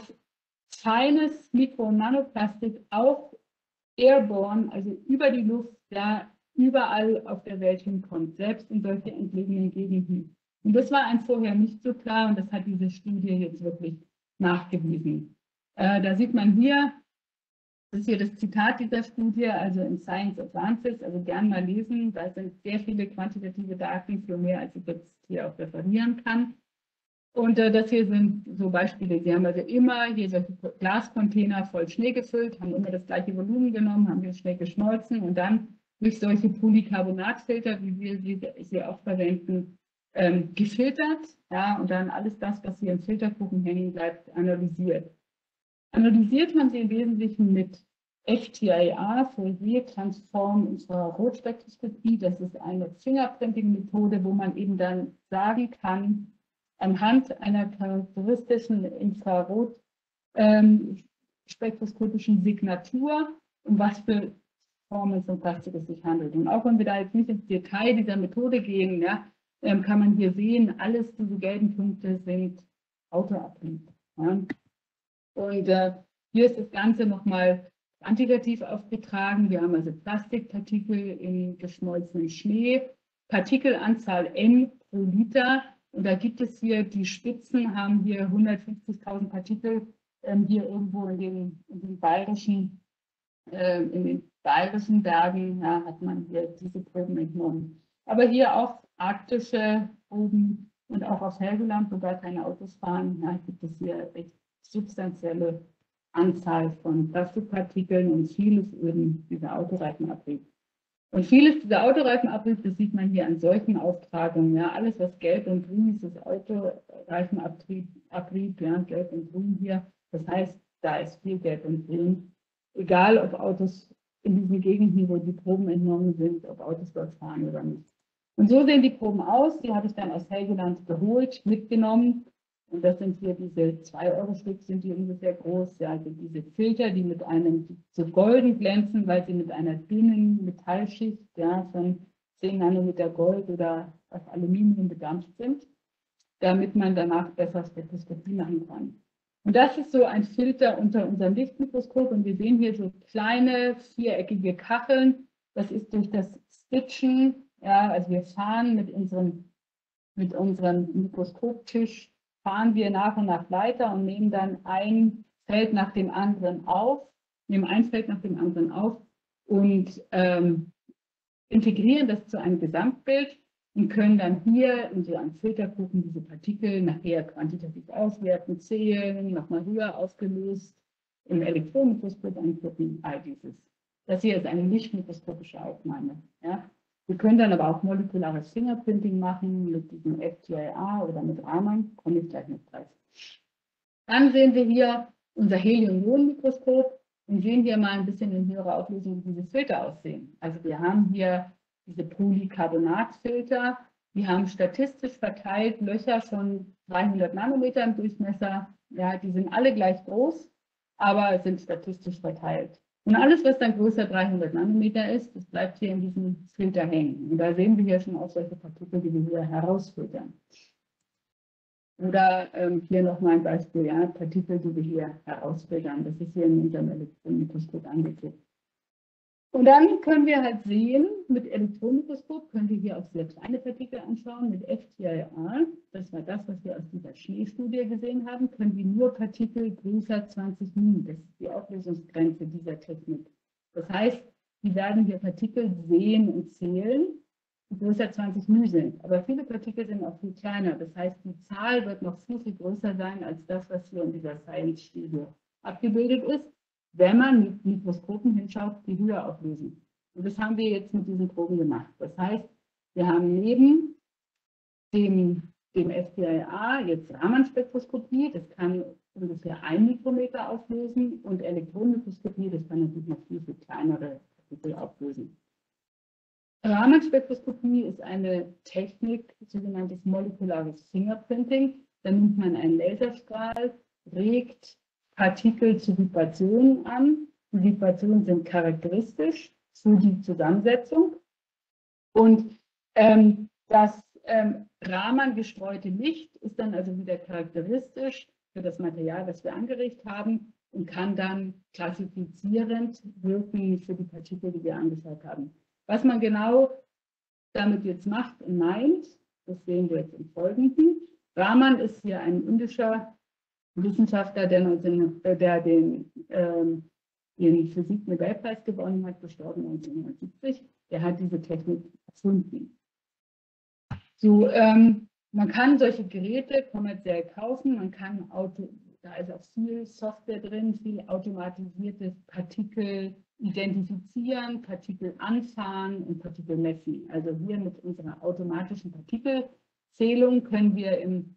feines Mikro- und Nanoplastik auch airborne, also über die Luft, ja, überall auf der Welt hinkommt, selbst in solche entlegenen Gegenden. Und das war einem vorher nicht so klar, und das hat diese Studie jetzt wirklich nachgewiesen. Äh, da sieht man hier, das ist hier das Zitat dieser Studie, also in Science Advances, also gern mal lesen, da sind sehr viele quantitative Daten für mehr, als ich jetzt hier auch referieren kann. Und äh, das hier sind so Beispiele. Sie haben also immer hier solche Glascontainer voll Schnee gefüllt, haben immer das gleiche Volumen genommen, haben den Schnee geschmolzen und dann durch solche Polycarbonatfilter, wie wir sie hier auch verwenden, ähm, gefiltert. Ja, und dann alles das, was hier im Filterkuchen hängen bleibt, analysiert. Analysiert haben sie im Wesentlichen mit F T I R, Fourier Transform Infrarotspektroskopie. Das ist eine Fingerprinting-Methode, wo man eben dann sagen kann, anhand einer charakteristischen Infrarot-spektroskopischen ähm, Signatur, um was für Formen von Plastik es sich handelt. Und auch wenn wir da jetzt nicht ins Detail dieser Methode gehen, ja, ähm, kann man hier sehen, alles diese gelben Punkte sind Autoabrieb. Ja. Und äh, hier ist das Ganze nochmal quantitativ aufgetragen. Wir haben also Plastikpartikel in geschmolzenem Schnee, Partikelanzahl N pro Liter. Und da gibt es hier, die Spitzen haben hier hundertfünfzigtausend Partikel, ähm, hier irgendwo in den, in den bayerischen, äh, in den bayerischen Bergen, ja, hat man hier diese Proben entnommen. Aber hier auch arktische Proben und auch auf Helgoland, wo gar keine Autos fahren, ja, gibt es hier echt substanzielle Anzahl von Plastikpartikeln und vieles eben dieser Autoreifenabrieb. Und vieles dieser Autoreifenabrieb, das sieht man hier an solchen Auftragungen. Ja, alles, was gelb und grün ist, ist Autoreifenabrieb, Abrieb, ja, gelb und grün hier. Das heißt, da ist viel gelb und grün. Egal, ob Autos in diesen Gegenden, wo die Proben entnommen sind, ob Autos dort fahren oder nicht. Und so sehen die Proben aus. Die habe ich dann aus Helgoland geholt, mitgenommen. Und das sind hier diese zwei Euro Stück, sind die ungefähr groß. Ja, also diese Filter, die mit einem so golden glänzen, weil sie mit einer dünnen Metallschicht, ja, von zehn Nanometer Gold oder auf Aluminium bedampft sind, damit man danach besser Spektroskopie machen kann. Und das ist so ein Filter unter unserem Lichtmikroskop. Und wir sehen hier so kleine viereckige Kacheln. Das ist durch das Stitchen, ja, also wir fahren mit unserem, mit unserem Mikroskoptisch, fahren wir nach und nach weiter und nehmen dann ein Feld nach dem anderen auf. nehmen ein Feld nach dem anderen auf und ähm, integrieren das zu einem Gesamtbild und können dann hier in so einem Filtergruppen diese Partikel nachher quantitativ auswerten, zählen, nochmal höher aufgelöst, im Elektronenmikroskop angucken, all dieses. Das hier ist eine lichtmikroskopische Aufnahme. Ja. Wir können dann aber auch molekulares Fingerprinting machen mit diesem F T I R oder mit Raman, komme ich gleich noch drauf. Dann sehen wir hier unser Helium-Ionen-Mikroskop und sehen hier mal ein bisschen in höherer Auflösung, wie diese Filter aussehen. Also wir haben hier diese Polycarbonatfilter, die haben statistisch verteilt Löcher von dreihundert Nanometer im Durchmesser. Ja, die sind alle gleich groß, aber sind statistisch verteilt. Und alles, was dann größer dreihundert Nanometer ist, das bleibt hier in diesem Filter hängen. Und da sehen wir hier schon auch solche Partikel, die wir hier herausfiltern. Oder ähm, hier nochmal ein Beispiel, ja, Partikel, die wir hier herausfiltern. Das ist hier in unserem Elektronenmikroskop angeklickt. Und dann können wir halt sehen, mit Elektronenmikroskop können wir hier auch sehr kleine Partikel anschauen. Mit F T I R, das war das, was wir aus dieser Schneestudie gesehen haben, können wir nur Partikel größer zwanzig μ. Das ist die Auflösungsgrenze dieser Technik. Das heißt, wir werden hier Partikel sehen und zählen, die größer zwanzig μ sind. Aber viele Partikel sind auch viel kleiner. Das heißt, die Zahl wird noch viel, viel größer sein als das, was hier in dieser Science-Studie abgebildet ist, wenn man mit Mikroskopen hinschaut, die höher auflösen. Und das haben wir jetzt mit diesen Proben gemacht. Das heißt, wir haben neben dem, dem F T I R jetzt Raman-Spektroskopie, das kann ungefähr ein Mikrometer auflösen, und Elektronenmikroskopie, das kann natürlich noch viel, viel kleinere Partikel auflösen. Raman-Spektroskopie ist eine Technik, sogenanntes molekulares Fingerprinting. Da nimmt man einen Laserstrahl, regt Partikel zu Vibrationen an. Die Vibrationen sind charakteristisch für die Zusammensetzung. Und ähm, das ähm, Raman gestreute Licht ist dann also wieder charakteristisch für das Material, das wir angeregt haben, und kann dann klassifizierend wirken für die Partikel, die wir angeschaut haben. Was man genau damit jetzt macht und meint, das sehen wir jetzt im Folgenden. Raman ist hier ein indischer Wissenschaftler, der, neunzehn, der den, ähm, den Physik-Nobelpreis gewonnen hat, gestorben neunzehnhundertsiebzig. Der hat diese Technik erfunden. So, ähm, man kann solche Geräte kommerziell kaufen, man kann Auto, da ist auch viel Software drin, viel automatisierte Partikel identifizieren, Partikel anfahren und Partikel messen. Also hier mit unserer automatischen Partikelzählung können wir im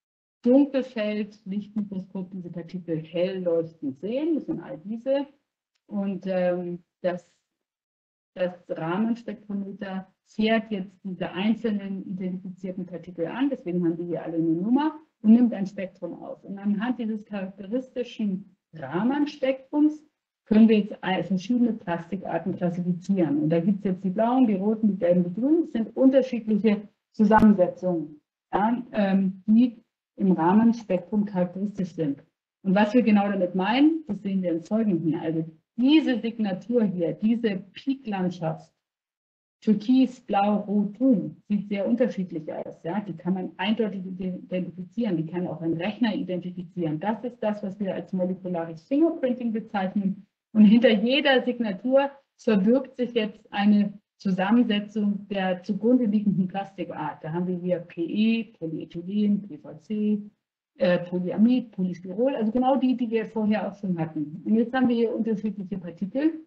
Dunkelfeld-Lichtmikroskop diese Partikel hell leuchtend sehen. Das sind all diese. Und ähm, das, das Raman-Spektrometer fährt jetzt diese einzelnen identifizierten Partikel an, deswegen haben wir hier alle eine Nummer, und nimmt ein Spektrum auf. Und anhand dieses charakteristischen Raman-Spektrums können wir jetzt verschiedene Plastikarten klassifizieren. Und da gibt es jetzt die blauen, die roten, die gelben, die grünen. Das sind unterschiedliche Zusammensetzungen, ja, ähm, die im Raman-Spektrum charakteristisch sind. Und was wir genau damit meinen, das sehen wir im Folgenden. Also diese Signatur hier, diese Peak-Landschaft, Türkis, Blau, Rot, Grün, sieht sehr unterschiedlich aus. Ja? Die kann man eindeutig identifizieren, die kann auch ein Rechner identifizieren. Das ist das, was wir als molekulares Fingerprinting bezeichnen. Und hinter jeder Signatur verbirgt sich jetzt eine Zusammensetzung der zugrunde liegenden Plastikart. Da haben wir hier P E, Polyethylen, P V C, äh, Polyamid, Polystyrol, also genau die, die wir vorher auch schon hatten. Und jetzt haben wir hier unterschiedliche Partikel,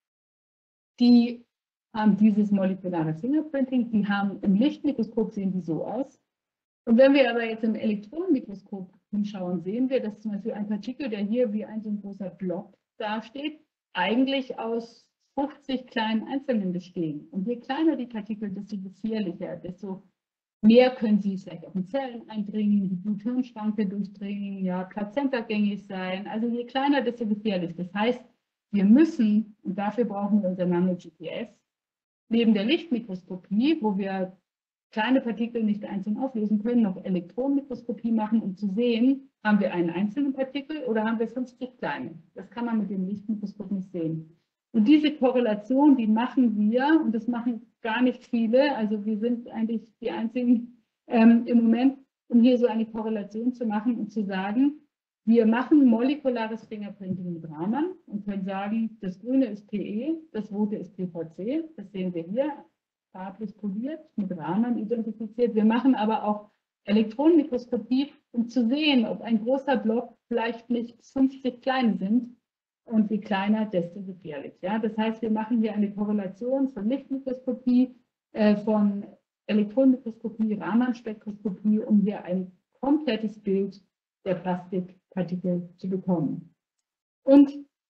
die haben dieses molekulare Fingerprinting, die haben im Lichtmikroskop, sehen die so aus. Und wenn wir aber jetzt im Elektronenmikroskop hinschauen, sehen wir, dass zum Beispiel ein Partikel, der hier wie ein so ein großer Blob dasteht, eigentlich aus fünfzig kleinen Einzelnen bestehen. Und je kleiner die Partikel, desto gefährlicher, desto mehr können sie vielleicht auch in Zellen eindringen, die Blut-Hirn-Schranke durchdringen, ja, plazentagängig sein. Also je kleiner, desto gefährlich. Das heißt, wir müssen, und dafür brauchen wir unser Nano-G P S, neben der Lichtmikroskopie, wo wir kleine Partikel nicht einzeln auflösen können, noch Elektronenmikroskopie machen, um zu sehen, haben wir einen einzelnen Partikel oder haben wir fünfzig kleine. Das kann man mit dem Lichtmikroskop nicht sehen. Und diese Korrelation, die machen wir, und das machen gar nicht viele, also wir sind eigentlich die einzigen ähm, im Moment, um hier so eine Korrelation zu machen und zu sagen, Wir machen molekulares Fingerprinting mit Raman und können sagen, das Grüne ist P E, das Rote ist P V C. Das sehen wir hier, farblich kodiert, mit Raman identifiziert. Wir machen aber auch Elektronenmikroskopie, um zu sehen, ob ein großer Block vielleicht nicht fünfzig kleine sind. Und je kleiner, desto gefährlich. Ja? Das heißt, wir machen hier eine Korrelation von Lichtmikroskopie, äh, von Elektronenmikroskopie, Raman-Spektroskopie, um hier ein komplettes Bild der Plastikpartikel zu bekommen. Und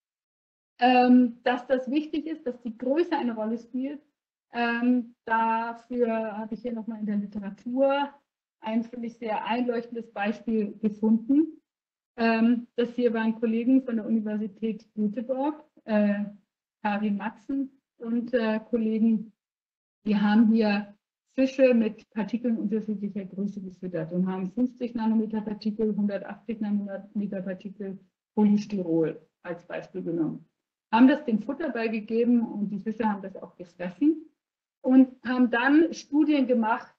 ähm, dass das wichtig ist, dass die Größe eine Rolle spielt, ähm, dafür habe ich hier nochmal in der Literatur ein für mich sehr einleuchtendes Beispiel gefunden. Ähm, das hier waren Kollegen von der Universität Göteborg, äh, Karin Maxen und äh, Kollegen, die haben hier Fische mit Partikeln unterschiedlicher Größe gefüttert und haben fünfzig Nanometer Partikel, hundertachtzig Nanometer Partikel Polystyrol als Beispiel genommen. Haben das dem Futter beigegeben und die Fische haben das auch gefressen und haben dann Studien gemacht,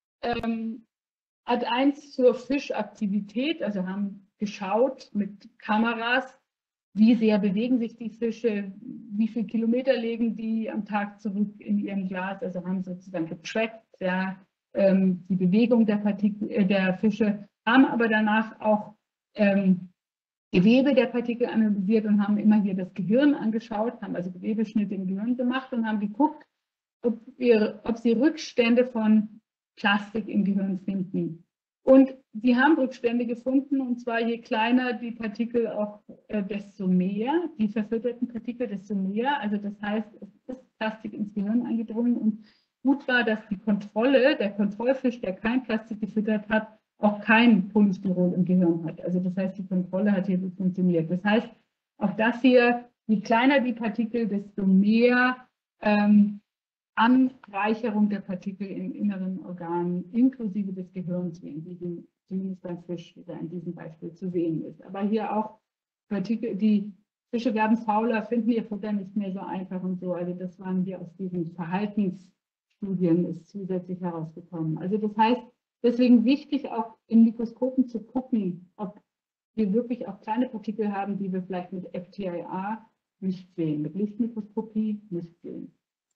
ähm, Ad eins zur Fischaktivität, also haben geschaut mit Kameras, wie sehr bewegen sich die Fische, wie viele Kilometer legen die am Tag zurück in ihrem Glas, also haben sozusagen getrackt, ja, ähm, die Bewegung der, Partikel, äh, der Fische, haben aber danach auch ähm, Gewebe der Partikel analysiert und haben immer hier das Gehirn angeschaut, haben also Gewebeschnitte im Gehirn gemacht und haben geguckt, ob, wir, ob sie Rückstände von Plastik im Gehirn finden. Und sie haben Rückstände gefunden, und zwar je kleiner die Partikel auch, äh, desto mehr, die verfütterten Partikel, desto mehr. Also das heißt, es ist Plastik ins Gehirn eingedrungen und gut war, dass die Kontrolle, der Kontrollfisch, der kein Plastik gefüttert hat, auch kein Polystyrol im Gehirn hat. Also das heißt, die Kontrolle hat hier gut funktioniert. Das heißt, auch das hier, je kleiner die Partikel, desto mehr ähm, Anreicherung der Partikel in inneren Organen, inklusive des Gehirns, wie in diesem, zumindest beim Fisch, wie in diesem Beispiel zu sehen ist. Aber hier auch Partikel, die Fische werden fauler, finden ihr Futter nicht mehr so einfach und so. Also das waren hier aus diesen Verhaltensstudien ist zusätzlich herausgekommen. Also das heißt, deswegen wichtig auch in Mikroskopen zu gucken, ob wir wirklich auch kleine Partikel haben, die wir vielleicht mit F T I A nicht sehen, mit Lichtmikroskopie nicht sehen.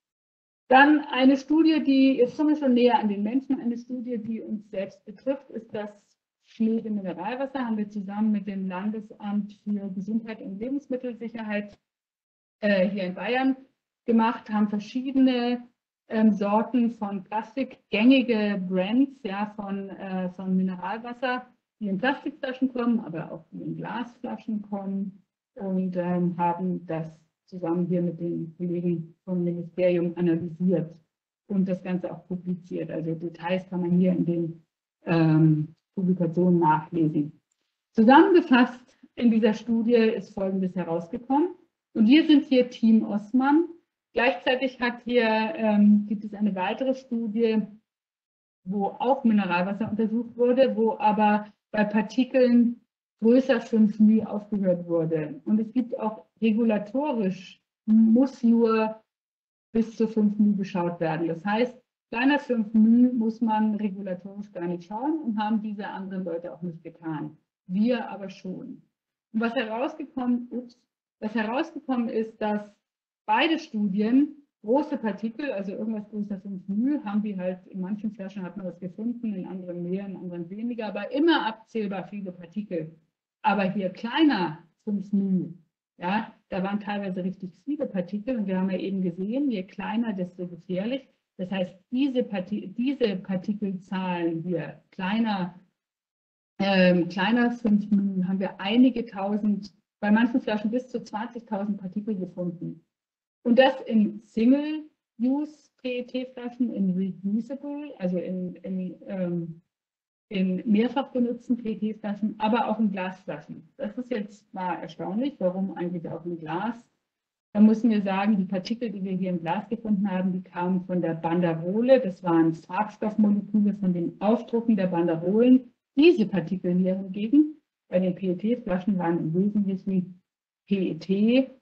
Dann eine Studie, die, jetzt kommen wir schon näher an den Menschen, eine Studie, die uns selbst betrifft, ist das Schmiede Mineralwasser, haben wir zusammen mit dem Landesamt für Gesundheit und Lebensmittelsicherheit äh, hier in Bayern gemacht, haben verschiedene ähm, Sorten von Plastik, gängige Brands, ja, von, äh, von Mineralwasser, die in Plastikflaschen kommen, aber auch die in Glasflaschen kommen, und ähm, haben das zusammen hier mit den Kollegen vom Ministerium analysiert und das Ganze auch publiziert. Also Details kann man hier in den ähm, Publikationen nachlesen. Zusammengefasst in dieser Studie ist Folgendes herausgekommen. Und wir sind hier Team Osman. Gleichzeitig hat hier, ähm, gibt es eine weitere Studie, wo auch Mineralwasser untersucht wurde, wo aber bei Partikeln größer fünf μ aufgehört wurde. Und es gibt auch regulatorisch, muss nur bis zu fünf μ geschaut werden. Das heißt, kleiner fünf μ muss man regulatorisch gar nicht schauen, und haben diese anderen Leute auch nicht getan. Wir aber schon. Und was herausgekommen, ups, was herausgekommen ist, dass beide Studien große Partikel, also irgendwas größer fünf μ, haben die halt, in manchen Flaschen hat man das gefunden, in anderen mehr, in anderen weniger, aber immer abzählbar viele Partikel. Aber hier kleiner fünf μ, ja, da waren teilweise richtig viele Partikel, und wir haben ja eben gesehen, je kleiner, desto gefährlich. Das heißt, diese, Parti diese Partikelzahlen hier, kleiner, ähm, kleiner fünf μ, haben wir einige tausend, bei manchen Flaschen bis zu zwanzigtausend Partikel gefunden. Und das in Single-Use-P E T-Flaschen, in Reusable, also in, in, ähm, in mehrfach benutzten P E T-Flaschen, aber auch in Glasflaschen. Das ist jetzt mal erstaunlich, warum eigentlich auch in Glas. Da müssen wir sagen, die Partikel, die wir hier im Glas gefunden haben, die kamen von der Banderole. Das waren Farbstoffmoleküle von den Aufdrucken der Banderolen. Diese Partikel hier hingegen bei den P E T-Flaschen waren im Wesentlichen P E T,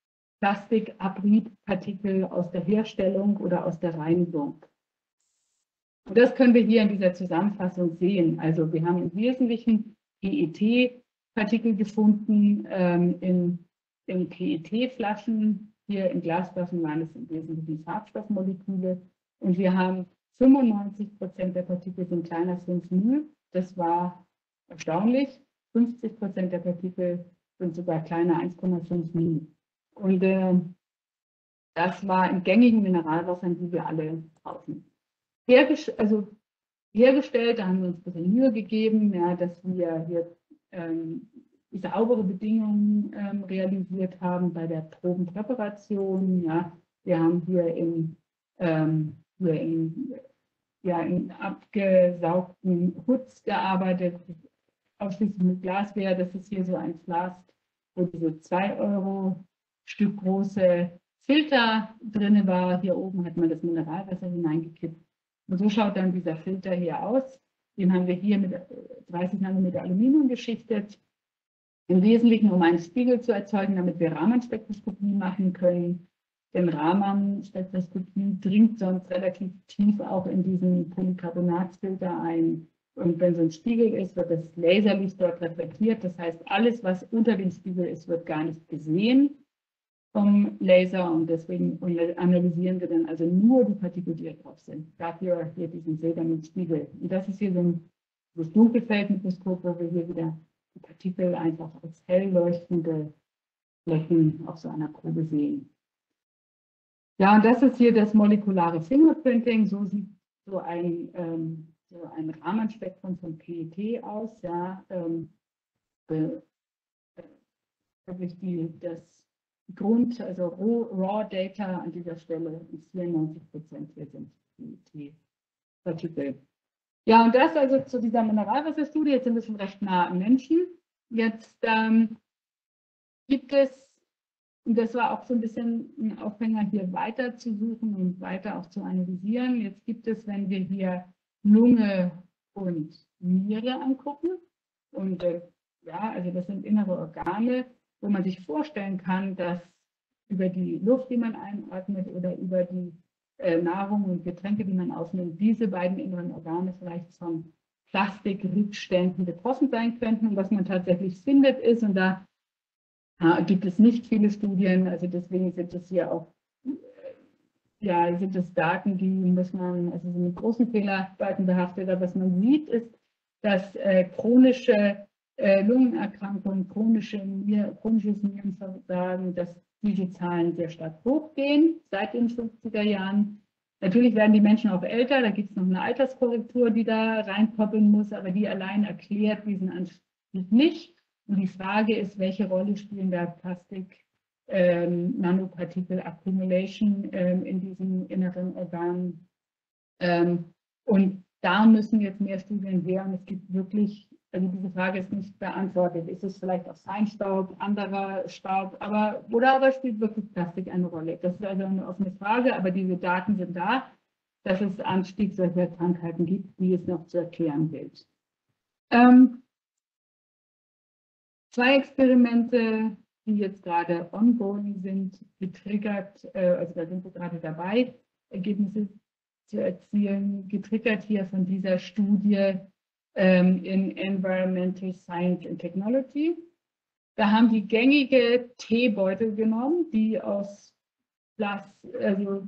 Plastikabriebpartikel aus der Herstellung oder aus der Reinigung. Und das können wir hier in dieser Zusammenfassung sehen. Also wir haben im Wesentlichen P E T, Partikel gefunden ähm, in, in P E T-Flaschen. Hier in Glasflaschen waren es im Wesentlichen Farbstoffmoleküle. Und wir haben fünfundneunzig Prozent der Partikel sind kleiner als fünf μ. Das war erstaunlich. fünfzig Prozent der Partikel sind sogar kleiner als eins Komma fünf μ. Und äh, das war in gängigen Mineralwassern, die wir alle kaufen. Hergest also hergestellt, da haben wir uns ein bisschen Mühe gegeben, ja, dass wir hier ähm, saubere Bedingungen ähm, realisiert haben bei der Probenpräparation. Ja. Wir haben hier in, ähm, hier in, ja, in abgesaugten Hoods gearbeitet, ausschließlich mit Glasware. Das ist hier so ein Flask, wo diese zwei Euro Stück große Filter drin war. Hier oben hat man das Mineralwasser hineingekippt. Und so schaut dann dieser Filter hier aus. Den haben wir hier mit dreißig Nanometer Aluminium geschichtet. Im Wesentlichen, um einen Spiegel zu erzeugen, damit wir Raman-Spektroskopie machen können. Denn Raman-Spektroskopie dringt sonst relativ tief auch in diesen Polycarbonatsfilter ein. Und wenn so ein Spiegel ist, wird das Laserlicht dort reflektiert. Das heißt, alles, was unter dem Spiegel ist, wird gar nicht gesehen vom Laser. Und deswegen analysieren wir dann also nur die Partikel, die hier drauf sind. Dafür hier diesen silbernen Spiegel. Und das ist hier so ein das Dunkelfeldmikroskop, wo wir hier wieder die Partikel einfach als hell leuchtende Flächen auf so einer Probe sehen. Ja, und das ist hier das molekulare Fingerprinting. So sieht so ein, ähm, so ein Raman-Spektrum von P E T aus. Ja, ähm, äh, wirklich die, das Grund, also Raw Data an dieser Stelle ist vierundneunzig Prozent hier sind P E T-Partikel. Ja, und das also zu dieser Mineralwasserstudie. Jetzt sind wir schon recht nah am Menschen. Jetzt ähm, gibt es, und das war auch so ein bisschen ein Aufhänger, hier weiter zu suchen und weiter auch zu analysieren. Jetzt gibt es, wenn wir hier Lunge und Niere angucken, und äh, ja, also das sind innere Organe, wo man sich vorstellen kann, dass über die Luft, die man einatmet, oder über die äh, Nahrung und Getränke, die man aufnimmt, diese beiden inneren Organe vielleicht von Plastikrückständen betroffen sein könnten. Und was man tatsächlich findet ist, und da äh, gibt es nicht viele Studien, also deswegen sind es hier auch, äh, ja, sind es Daten, die muss man, also sind mit großen Fehlerdaten behaftet, aber was man sieht ist, dass äh, chronische äh, Lungenerkrankungen, chronische, chronisches Nierenversagen, dass diese Zahlen sehr stark hochgehen seit den fünfziger Jahren. Natürlich werden die Menschen auch älter, da gibt es noch eine Alterskorrektur, die da reinkoppeln muss, aber die allein erklärt diesen Anstieg nicht. Und die Frage ist, welche Rolle spielen da Plastik, ähm, Nanopartikel Accumulation ähm, in diesen inneren Organen? Ähm, und da müssen jetzt mehr Studien her, und es gibt wirklich, also diese Frage ist nicht beantwortet. Ist es vielleicht auch Feinstaub, anderer Staub, aber oder aber spielt wirklich Plastik eine Rolle? Das ist also eine offene Frage, aber diese Daten sind da, dass es Anstieg solcher Krankheiten gibt, die es noch zu erklären gilt. Ähm, zwei Experimente, die jetzt gerade ongoing sind, getriggert, äh, also da sind wir gerade dabei, Ergebnisse zu erzielen, getriggert hier von dieser Studie ähm, in Environmental Science and Technology. Da haben die gängige Teebeutel genommen, die aus Plast also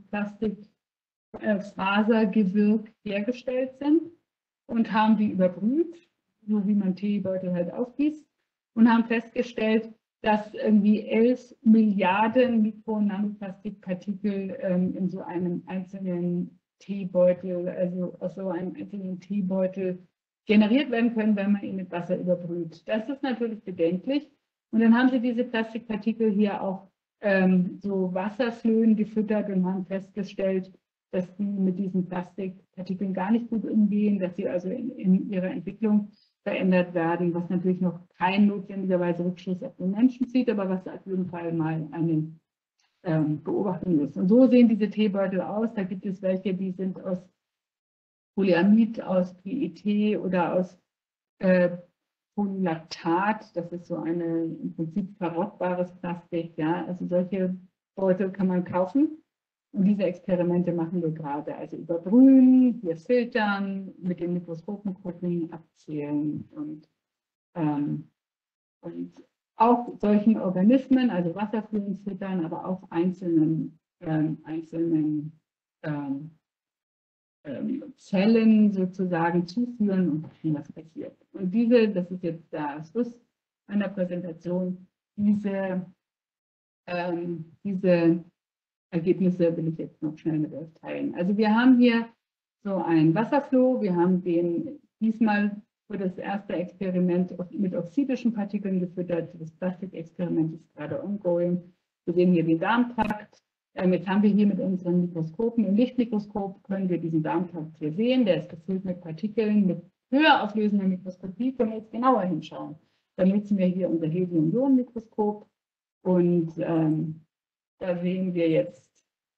Plastikfasergewirk hergestellt sind, und haben die überprüft, so wie man Teebeutel halt aufgießt, und haben festgestellt, dass irgendwie elf Milliarden Mikro-Nanoplastikpartikel ähm, in so einem einzelnen Teebeutel, also aus so einem einzelnen Teebeutel generiert werden können, wenn man ihn mit Wasser überbrüht. Das ist natürlich bedenklich. Und dann haben sie diese Plastikpartikel hier auch ähm, so Wasserflöhen gefüttert und haben festgestellt, dass die mit diesen Plastikpartikeln gar nicht gut umgehen, dass sie also in, in ihrer Entwicklung verändert werden, was natürlich noch kein notwendigerweise Rückschluss auf den Menschen zieht, aber was auf jeden Fall mal eine ähm, Beobachtung ist. Und so sehen diese Teebeutel aus. Da gibt es welche, die sind aus Polyamid, aus P E T oder aus äh, Polylactat. Das ist so eine im Prinzip verrottbares Plastik. Ja? Also solche Beutel kann man kaufen. Und diese Experimente machen wir gerade. Also überbrühen, hier filtern, mit den Mikroskopen gucken, abzählen und ähm, Und auch solchen Organismen, also Wasserfluenzittern, aber auch einzelnen, ähm, einzelnen ähm, ähm, Zellen sozusagen zuführen und gucken, was passiert. Und diese, das ist jetzt der Schluss meiner Präsentation, diese, ähm, diese Ergebnisse will ich jetzt noch schnell mit euch teilen. Also wir haben hier so einen Wasserfloh, wir haben den diesmal für das erste Experiment mit oxidischen Partikeln gefüttert. Das Plastikexperiment ist gerade ongoing. Wir sehen hier den Darmtrakt. Jetzt haben wir hier mit unseren Mikroskopen, im Lichtmikroskop können wir diesen Darmtrakt hier sehen. Der ist gefüllt mit Partikeln mit höher auflösender Mikroskopie. Können wir jetzt genauer hinschauen. Dann nutzen wir hier unser Helium-Ionen-Mikroskop und ähm, da sehen wir jetzt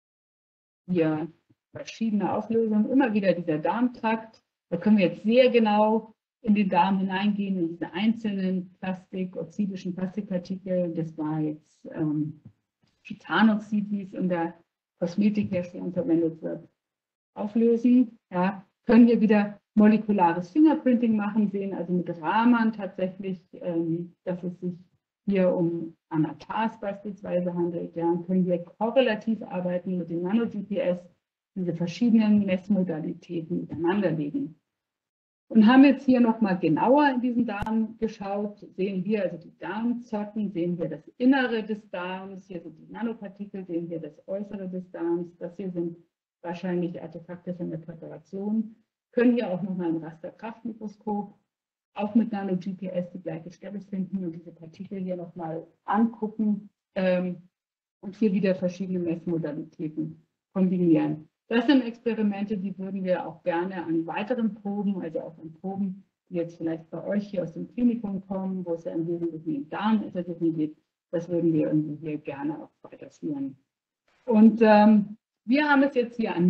hier verschiedene Auflösungen. Immer wieder dieser Darmtrakt. Da können wir jetzt sehr genau in den Darm hineingehen, in diese einzelnen Plastik, oxidischen Plastikpartikel. Das war jetzt ähm, Titanoxid, wie es in der Kosmetikherstellung verwendet wird, auflösen. Ja, können wir wieder molekulares Fingerprinting machen, sehen also mit Raman tatsächlich, ähm, dass es sich hier um Anatas beispielsweise handelt. Ja, und können wir korrelativ arbeiten mit dem Nano-G P S, diese verschiedenen Messmodalitäten miteinander legen. Und haben jetzt hier nochmal genauer in diesen Darm geschaut, sehen wir also die Darmzotten, sehen wir das Innere des Darms, hier sind die Nanopartikel, sehen wir das Äußere des Darms, das hier sind wahrscheinlich Artefakte von der Präparation, können hier auch nochmal im Rasterkraftmikroskop auch mit Nano-G P S die gleiche Stelle finden und diese Partikel hier nochmal angucken ähm, und hier wieder verschiedene Messmodalitäten kombinieren. Das sind Experimente, die würden wir auch gerne an weiteren Proben, also auch an Proben, die jetzt vielleicht bei euch hier aus dem Klinikum kommen, wo es ja im Wesentlichen um Darmuntersuchungen geht, das würden wir irgendwie hier gerne auch weiterführen. Und ähm, wir haben es jetzt hier an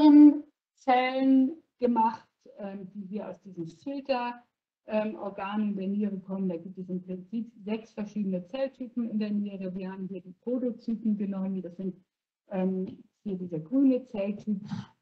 Nierenzellen gemacht, ähm, die hier aus diesem Filter Ähm, Organen der Niere kommen. Da gibt es im Prinzip sechs verschiedene Zelltypen in der Niere. Wir haben hier die Podozyten genommen. Das sind ähm, hier dieser grüne Zelltyp,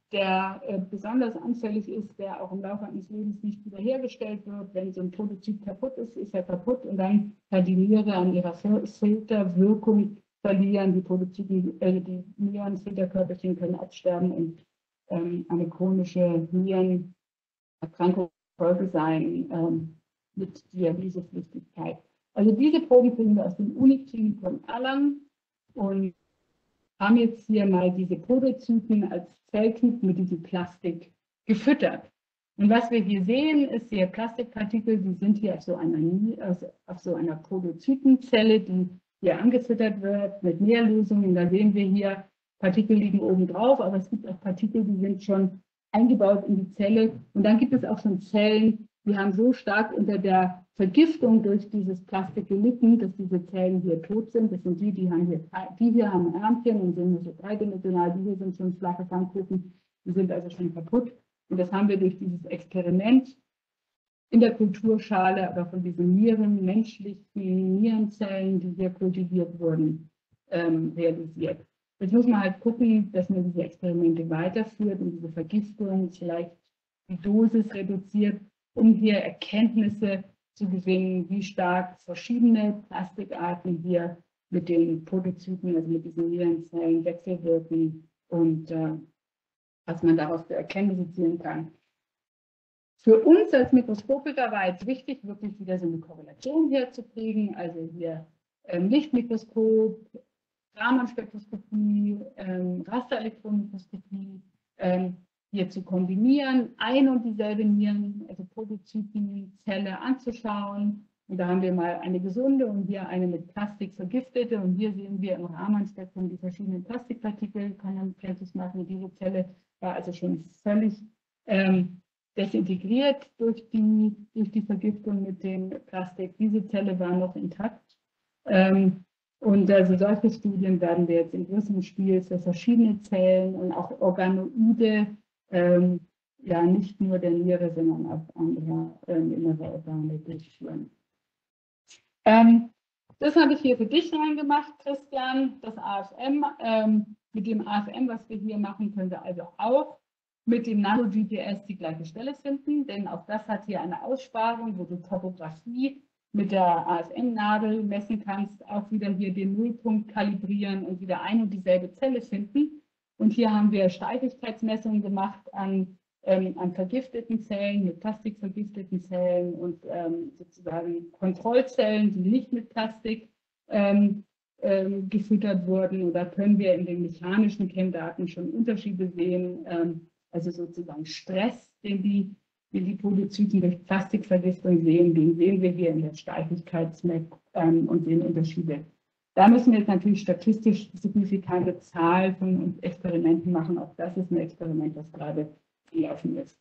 der äh, besonders anfällig ist, der auch im Laufe eines Lebens nicht wiederhergestellt wird. Wenn so ein Podozyt kaputt ist, ist er kaputt und dann kann die Niere an ihrer Filterwirkung verlieren. Die Podozyten, äh, die Nierenfilterkörperchen können absterben und ähm, eine chronische Nierenerkrankung Folge sein ähm, mit Dialysepflichtigkeit. Also diese Proben kriegen wir aus dem Uniklinikum Erlangen und haben jetzt hier mal diese Podozyten als Zelltyp mit diesem Plastik gefüttert. Und was wir hier sehen, ist hier Plastikpartikel, die sind hier auf so einer, also auf so einer Podozytenzelle, die hier angefüttert wird mit Nährlösungen. Da sehen wir hier, Partikel liegen oben drauf, aber es gibt auch Partikel, die sind schon eingebaut in die Zelle. Und dann gibt es auch schon Zellen, die haben so stark unter der Vergiftung durch dieses Plastik gelitten, dass diese Zellen hier tot sind. Das sind die, die haben hier, die hier haben Ärmchen und sind nur so dreidimensional, die hier sind schon flache Pfannkuchen, die sind also schon kaputt. Und das haben wir durch dieses Experiment in der Kulturschale, aber von diesen Nieren, menschlichen Nierenzellen, die hier kultiviert wurden, ähm, realisiert. Jetzt muss man halt gucken, dass man diese Experimente weiterführt und diese Vergiftung vielleicht die Dosis reduziert, um hier Erkenntnisse zu gewinnen, wie stark verschiedene Plastikarten hier mit den Podozyten, also mit diesen Nierenzellen wechselwirken und äh, was man daraus für Erkenntnisse ziehen kann. Für uns als Mikroskopiker war jetzt wichtig, wirklich wieder so eine Korrelation herzukriegen, also hier ähm, Lichtmikroskop, Ramanspektroskopie, ähm, Rasterelektronenmikroskopie ähm, hier zu kombinieren, ein und dieselbe Nieren, also Podozytenzelle anzuschauen. Und da haben wir mal eine gesunde und hier eine mit Plastik vergiftete. Und hier sehen wir im Raman-Spektrum die verschiedenen Plastikpartikel, kann man Kenntnis machen. Diese Zelle war also schon völlig ähm, desintegriert durch die, durch die Vergiftung mit dem Plastik. Diese Zelle war noch intakt. Ähm, Und also solche Studien werden wir jetzt in größerem Stil für verschiedene Zellen und auch Organoide, ähm, ja nicht nur der Niere, sondern auch andere ähm, innere Organe durchführen. Ähm, das habe ich hier für dich reingemacht, Christian, das A F M. Ähm, mit dem A F M, was wir hier machen, können wir also auch mit dem Nano-G P S die gleiche Stelle finden, denn auch das hat hier eine Aussparung, wo die Topografie mit der A S M-Nadel messen kannst, auch wieder hier den Nullpunkt kalibrieren und wieder ein und dieselbe Zelle finden. Und hier haben wir Steifigkeitsmessungen gemacht an, ähm, an vergifteten Zellen, mit Plastik vergifteten Zellen und ähm, sozusagen Kontrollzellen, die nicht mit Plastik ähm, ähm, gefüttert wurden. Und da können wir in den mechanischen Kenndaten schon Unterschiede sehen, ähm, also sozusagen Stress, den die wie die Podozyten durch Plastikvergiftung sehen, den sehen wir hier in der Steifigkeitsmap ähm, und sehen Unterschiede. Da müssen wir jetzt natürlich statistisch signifikante Zahl von Experimenten machen. Auch das ist ein Experiment, das gerade gelaufen ist.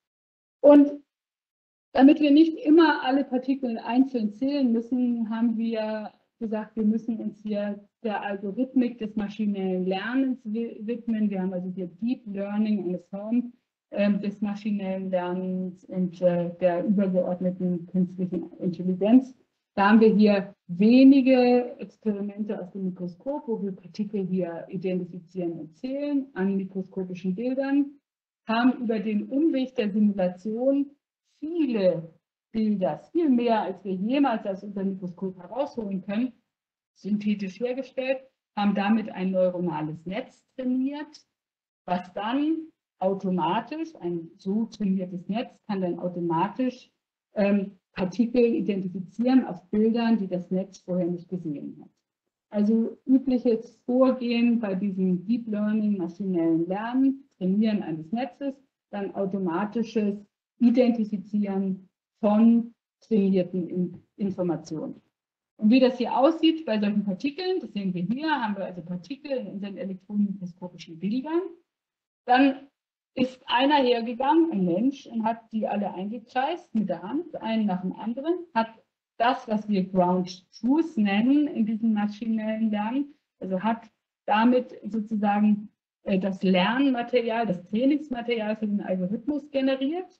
Und damit wir nicht immer alle Partikel einzeln zählen müssen, haben wir gesagt, wir müssen uns hier der Algorithmik des maschinellen Lernens widmen. Wir haben also hier Deep Learning eine Form des maschinellen Lernens und äh, der übergeordneten künstlichen Intelligenz. Da haben wir hier wenige Experimente aus dem Mikroskop, wo wir Partikel hier identifizieren und zählen an mikroskopischen Bildern, haben über den Umweg der Simulation viele Bilder, viel mehr, als wir jemals aus unserem Mikroskop herausholen können, synthetisch hergestellt, haben damit ein neuronales Netz trainiert, was dann automatisch, ein so trainiertes Netz kann dann automatisch ähm, Partikel identifizieren auf Bildern, die das Netz vorher nicht gesehen hat. Also übliches Vorgehen bei diesem Deep Learning, maschinellen Lernen, Trainieren eines Netzes, dann automatisches Identifizieren von trainierten in Informationen. Und wie das hier aussieht bei solchen Partikeln, das sehen wir hier, haben wir also Partikel in unseren elektronenmikroskopischen Bildern. Dann ist einer hergegangen, ein Mensch, und hat die alle eingekreist mit der Hand, einen nach dem anderen, hat das, was wir Ground Truth nennen in diesem maschinellen Lernen, also hat damit sozusagen äh, das Lernmaterial, das Trainingsmaterial für den Algorithmus generiert.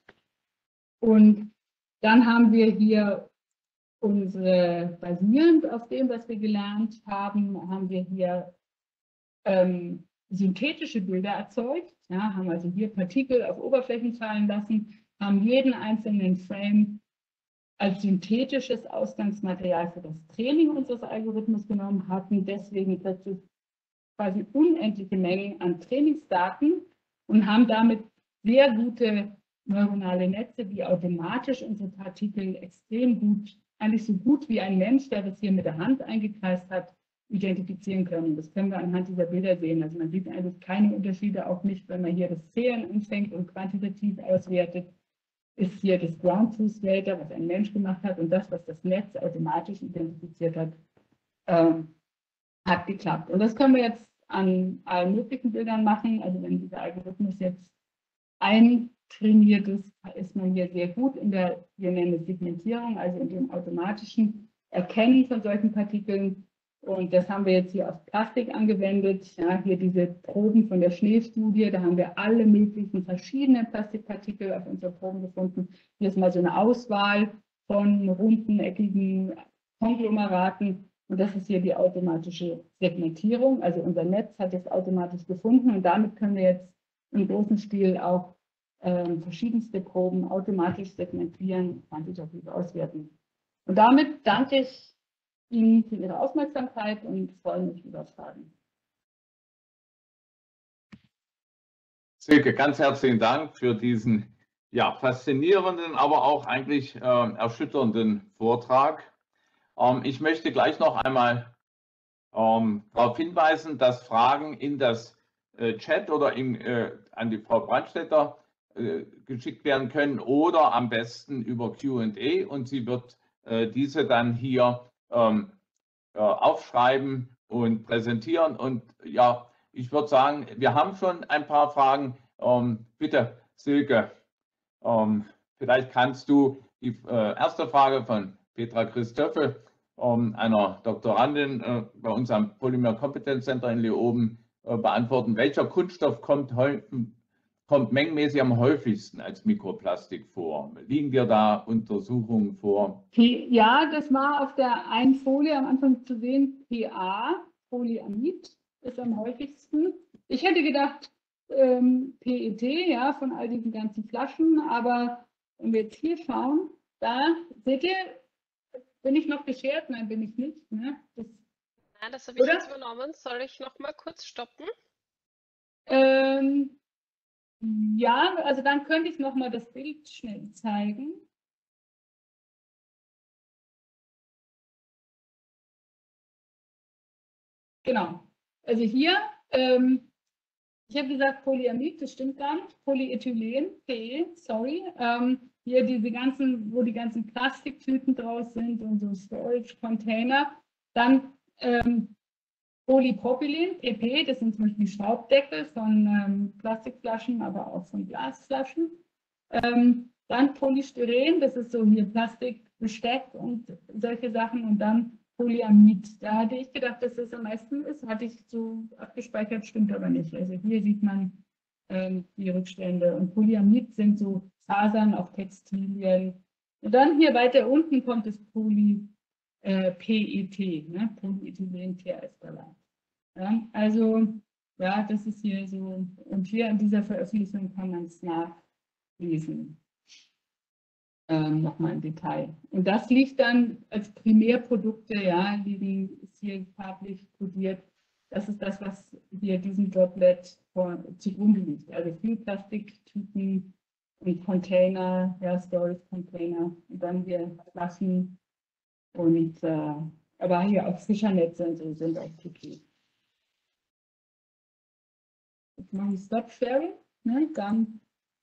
Und dann haben wir hier unsere, basierend auf dem, was wir gelernt haben, haben wir hier ähm, synthetische Bilder erzeugt, ja, haben also hier Partikel auf Oberflächen fallen lassen, haben jeden einzelnen Frame als synthetisches Ausgangsmaterial für das Training unseres Algorithmus genommen, hatten deswegen plötzlich quasi unendliche Mengen an Trainingsdaten und haben damit sehr gute neuronale Netze, die automatisch unsere Partikel extrem gut, eigentlich so gut wie ein Mensch, der das hier mit der Hand eingekreist hat, identifizieren können. Das können wir anhand dieser Bilder sehen. Also man sieht eigentlich keine Unterschiede, auch nicht, wenn man hier das Zählen anfängt und quantitativ auswertet, ist hier das Ground Truth Data, was ein Mensch gemacht hat, und das, was das Netz automatisch identifiziert hat, ähm, hat geklappt. Und das können wir jetzt an allen möglichen Bildern machen. Also wenn dieser Algorithmus jetzt eintrainiert ist, ist man hier sehr gut in der, wir nennen es Segmentierung, also in dem automatischen Erkennen von solchen Partikeln. Und das haben wir jetzt hier auf Plastik angewendet. Ja, hier diese Proben von der Schneestudie, da haben wir alle möglichen verschiedenen Plastikpartikel auf unseren Proben gefunden. Hier ist mal so eine Auswahl von runden, eckigen Konglomeraten. Und das ist hier die automatische Segmentierung. Also unser Netz hat es automatisch gefunden und damit können wir jetzt im großen Stil auch äh, verschiedenste Proben automatisch segmentieren, quantitativ auswerten. Und damit danke ich Ihnen für Ihre Aufmerksamkeit und freue mich über Fragen. Silke, ganz herzlichen Dank für diesen ja, faszinierenden, aber auch eigentlich äh, erschütternden Vortrag. Ähm, ich möchte gleich noch einmal ähm, darauf hinweisen, dass Fragen in das äh, Chat oder in, äh, an die Frau Brandstätter äh, geschickt werden können oder am besten über Q und A, und sie wird äh, diese dann hier ähm, äh, aufschreiben und präsentieren. Und ja, ich würde sagen, wir haben schon ein paar Fragen. Ähm, bitte, Silke, ähm, vielleicht kannst du die äh, erste Frage von Petra Christöffel, ähm, einer Doktorandin äh, bei uns am Polymer Competence Center in Leoben, äh, beantworten. Welcher Kunststoff kommt, kommt mengenmäßig am häufigsten als Mikroplastik vor? Liegen dir da Untersuchungen vor? Ja, das war auf der einen Folie am Anfang zu sehen. P A, Polyamid, ist am häufigsten. Ich hätte gedacht, ähm, P E T, ja, von all diesen ganzen Flaschen, aber wenn wir jetzt hier schauen, da seht ihr, bin ich noch geschert? Nein, bin ich nicht. Ne? Das, Nein, das habe ich oder? jetzt übernommen. Soll ich noch mal kurz stoppen? Ähm, ja, also dann könnte ich noch mal das Bild schnell zeigen. Genau. Also hier, ähm, ich habe gesagt Polyamid, das stimmt gar nicht. Polyethylen, P E, sorry. Ähm, hier diese ganzen, wo die ganzen Plastiktüten draus sind und so Storage-Container. Dann ähm, Polypropylen, P P, das sind zum Beispiel Schraubdeckel von ähm, Plastikflaschen, aber auch von Glasflaschen. Ähm, dann Polystyren, das ist so hier Plastikbesteck und solche Sachen. Und dann Polyamid. Da hatte ich gedacht, dass das am meisten ist, hatte ich so abgespeichert, stimmt aber nicht. Also hier sieht man ähm, die Rückstände. Und Polyamid sind so Fasern auf Textilien. Und dann hier weiter unten kommt das Poly, äh, P E T, ne? Polyethylen-Terephthalat. Ja, also, ja, das ist hier so. Und hier in dieser Veröffentlichung kann man es nachlesen. Ähm, nochmal im Detail. Und das liegt dann als Primärprodukte, ja, liegen, ist hier farblich kodiert. Das ist das, was hier diesem Droplet zugrunde liegt. Also viel Plastiktüten und Container, ja, Storage-Container und dann hier Flaschen und, äh, aber hier auch Fischernetze und so sind auch P. Jetzt mache ich Stop Sharing, ne, dann.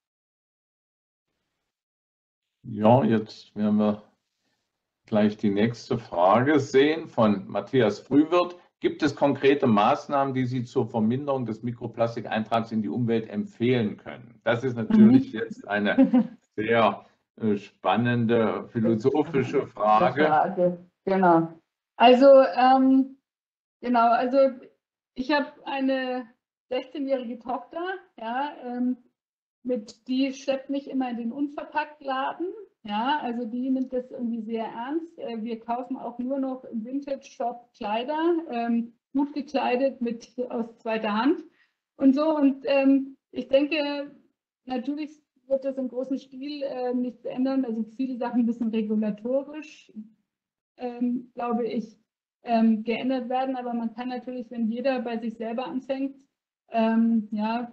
Ja, jetzt werden wir gleich die nächste Frage sehen von Matthias Frühwirth. Gibt es konkrete Maßnahmen, die Sie zur Verminderung des Mikroplastikeintrags in die Umwelt empfehlen können? Das ist natürlich mhm. jetzt eine sehr äh, spannende philosophische Frage. Frage. Genau. Also, ähm, genau, also ich habe eine sechzehnjährige Tochter, ja, ähm, mit die schleppt mich immer in den Unverpacktladen. Ja, also die nimmt das irgendwie sehr ernst. Wir kaufen auch nur noch im Vintage-Shop Kleider, ähm, gut gekleidet mit aus zweiter Hand und so. Und ähm, ich denke, natürlich wird das im großen Stil äh, nichts ändern. Also viele Sachen müssen regulatorisch, ähm, glaube ich, ähm, geändert werden. Aber man kann natürlich, wenn jeder bei sich selber anfängt, ähm, ja,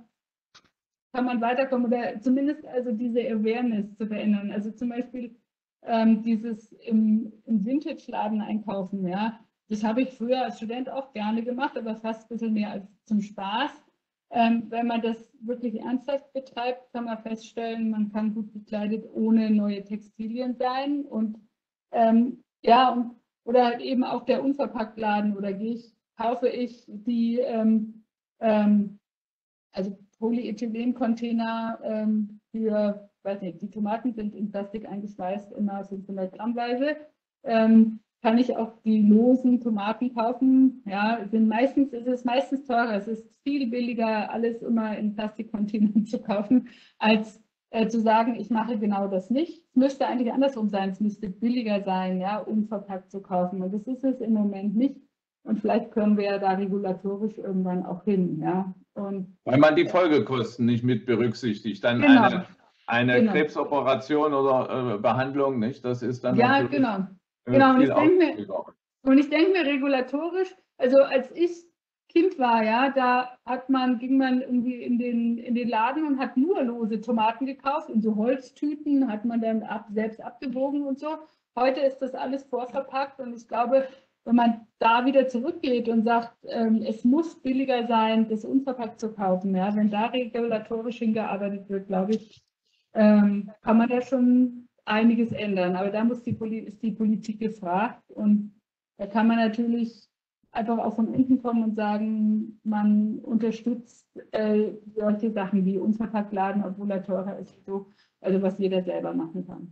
kann man weiterkommen oder zumindest also diese Awareness zu verändern. Also zum Beispiel ähm, dieses im, im Vintage-Laden einkaufen, ja, das habe ich früher als Student auch gerne gemacht, aber fast ein bisschen mehr als zum Spaß. Ähm, wenn man das wirklich ernsthaft betreibt, kann man feststellen, man kann gut gekleidet ohne neue Textilien sein und ähm, ja, und, oder halt eben auch der Unverpacktladen oder gehe ich, kaufe ich die ähm, ähm, also Polyethylen-Container ähm, für, weiß nicht, die Tomaten sind in Plastik eingeschweißt, immer fünfhundert Grammweise. Ähm, kann ich auch die losen Tomaten kaufen? Ja, sind meistens, es ist meistens teurer. Es ist viel billiger, alles immer in Plastikcontainern zu kaufen, als äh, zu sagen, ich mache genau das nicht. Es müsste eigentlich andersrum sein. Es müsste billiger sein, ja, unverpackt zu kaufen. Und das ist es im Moment nicht. Und vielleicht können wir ja da regulatorisch irgendwann auch hin, ja. Und, weil man die Folgekosten nicht mit berücksichtigt. Dann genau, eine, eine genau. Krebsoperation oder äh, Behandlung, nicht? Das ist dann ja, natürlich genau. Äh, genau. Und viel ich denke mir, und ich denke mir regulatorisch, also als ich Kind war, ja, da hat man, ging man irgendwie in den, in den Laden und hat nur lose Tomaten gekauft und so Holztüten hat man dann ab, selbst abgewogen und so. Heute ist das alles vorverpackt und ich glaube, wenn man da wieder zurückgeht und sagt, ähm, es muss billiger sein, das unverpackt zu kaufen, ja, wenn da regulatorisch hingearbeitet wird, glaube ich, ähm, kann man da schon einiges ändern. Aber da muss die Poli ist die Politik gefragt und da kann man natürlich einfach auch von unten kommen und sagen, man unterstützt äh, solche Sachen wie Unverpacktladen, obwohl er teurer ist, so, also was jeder selber machen kann.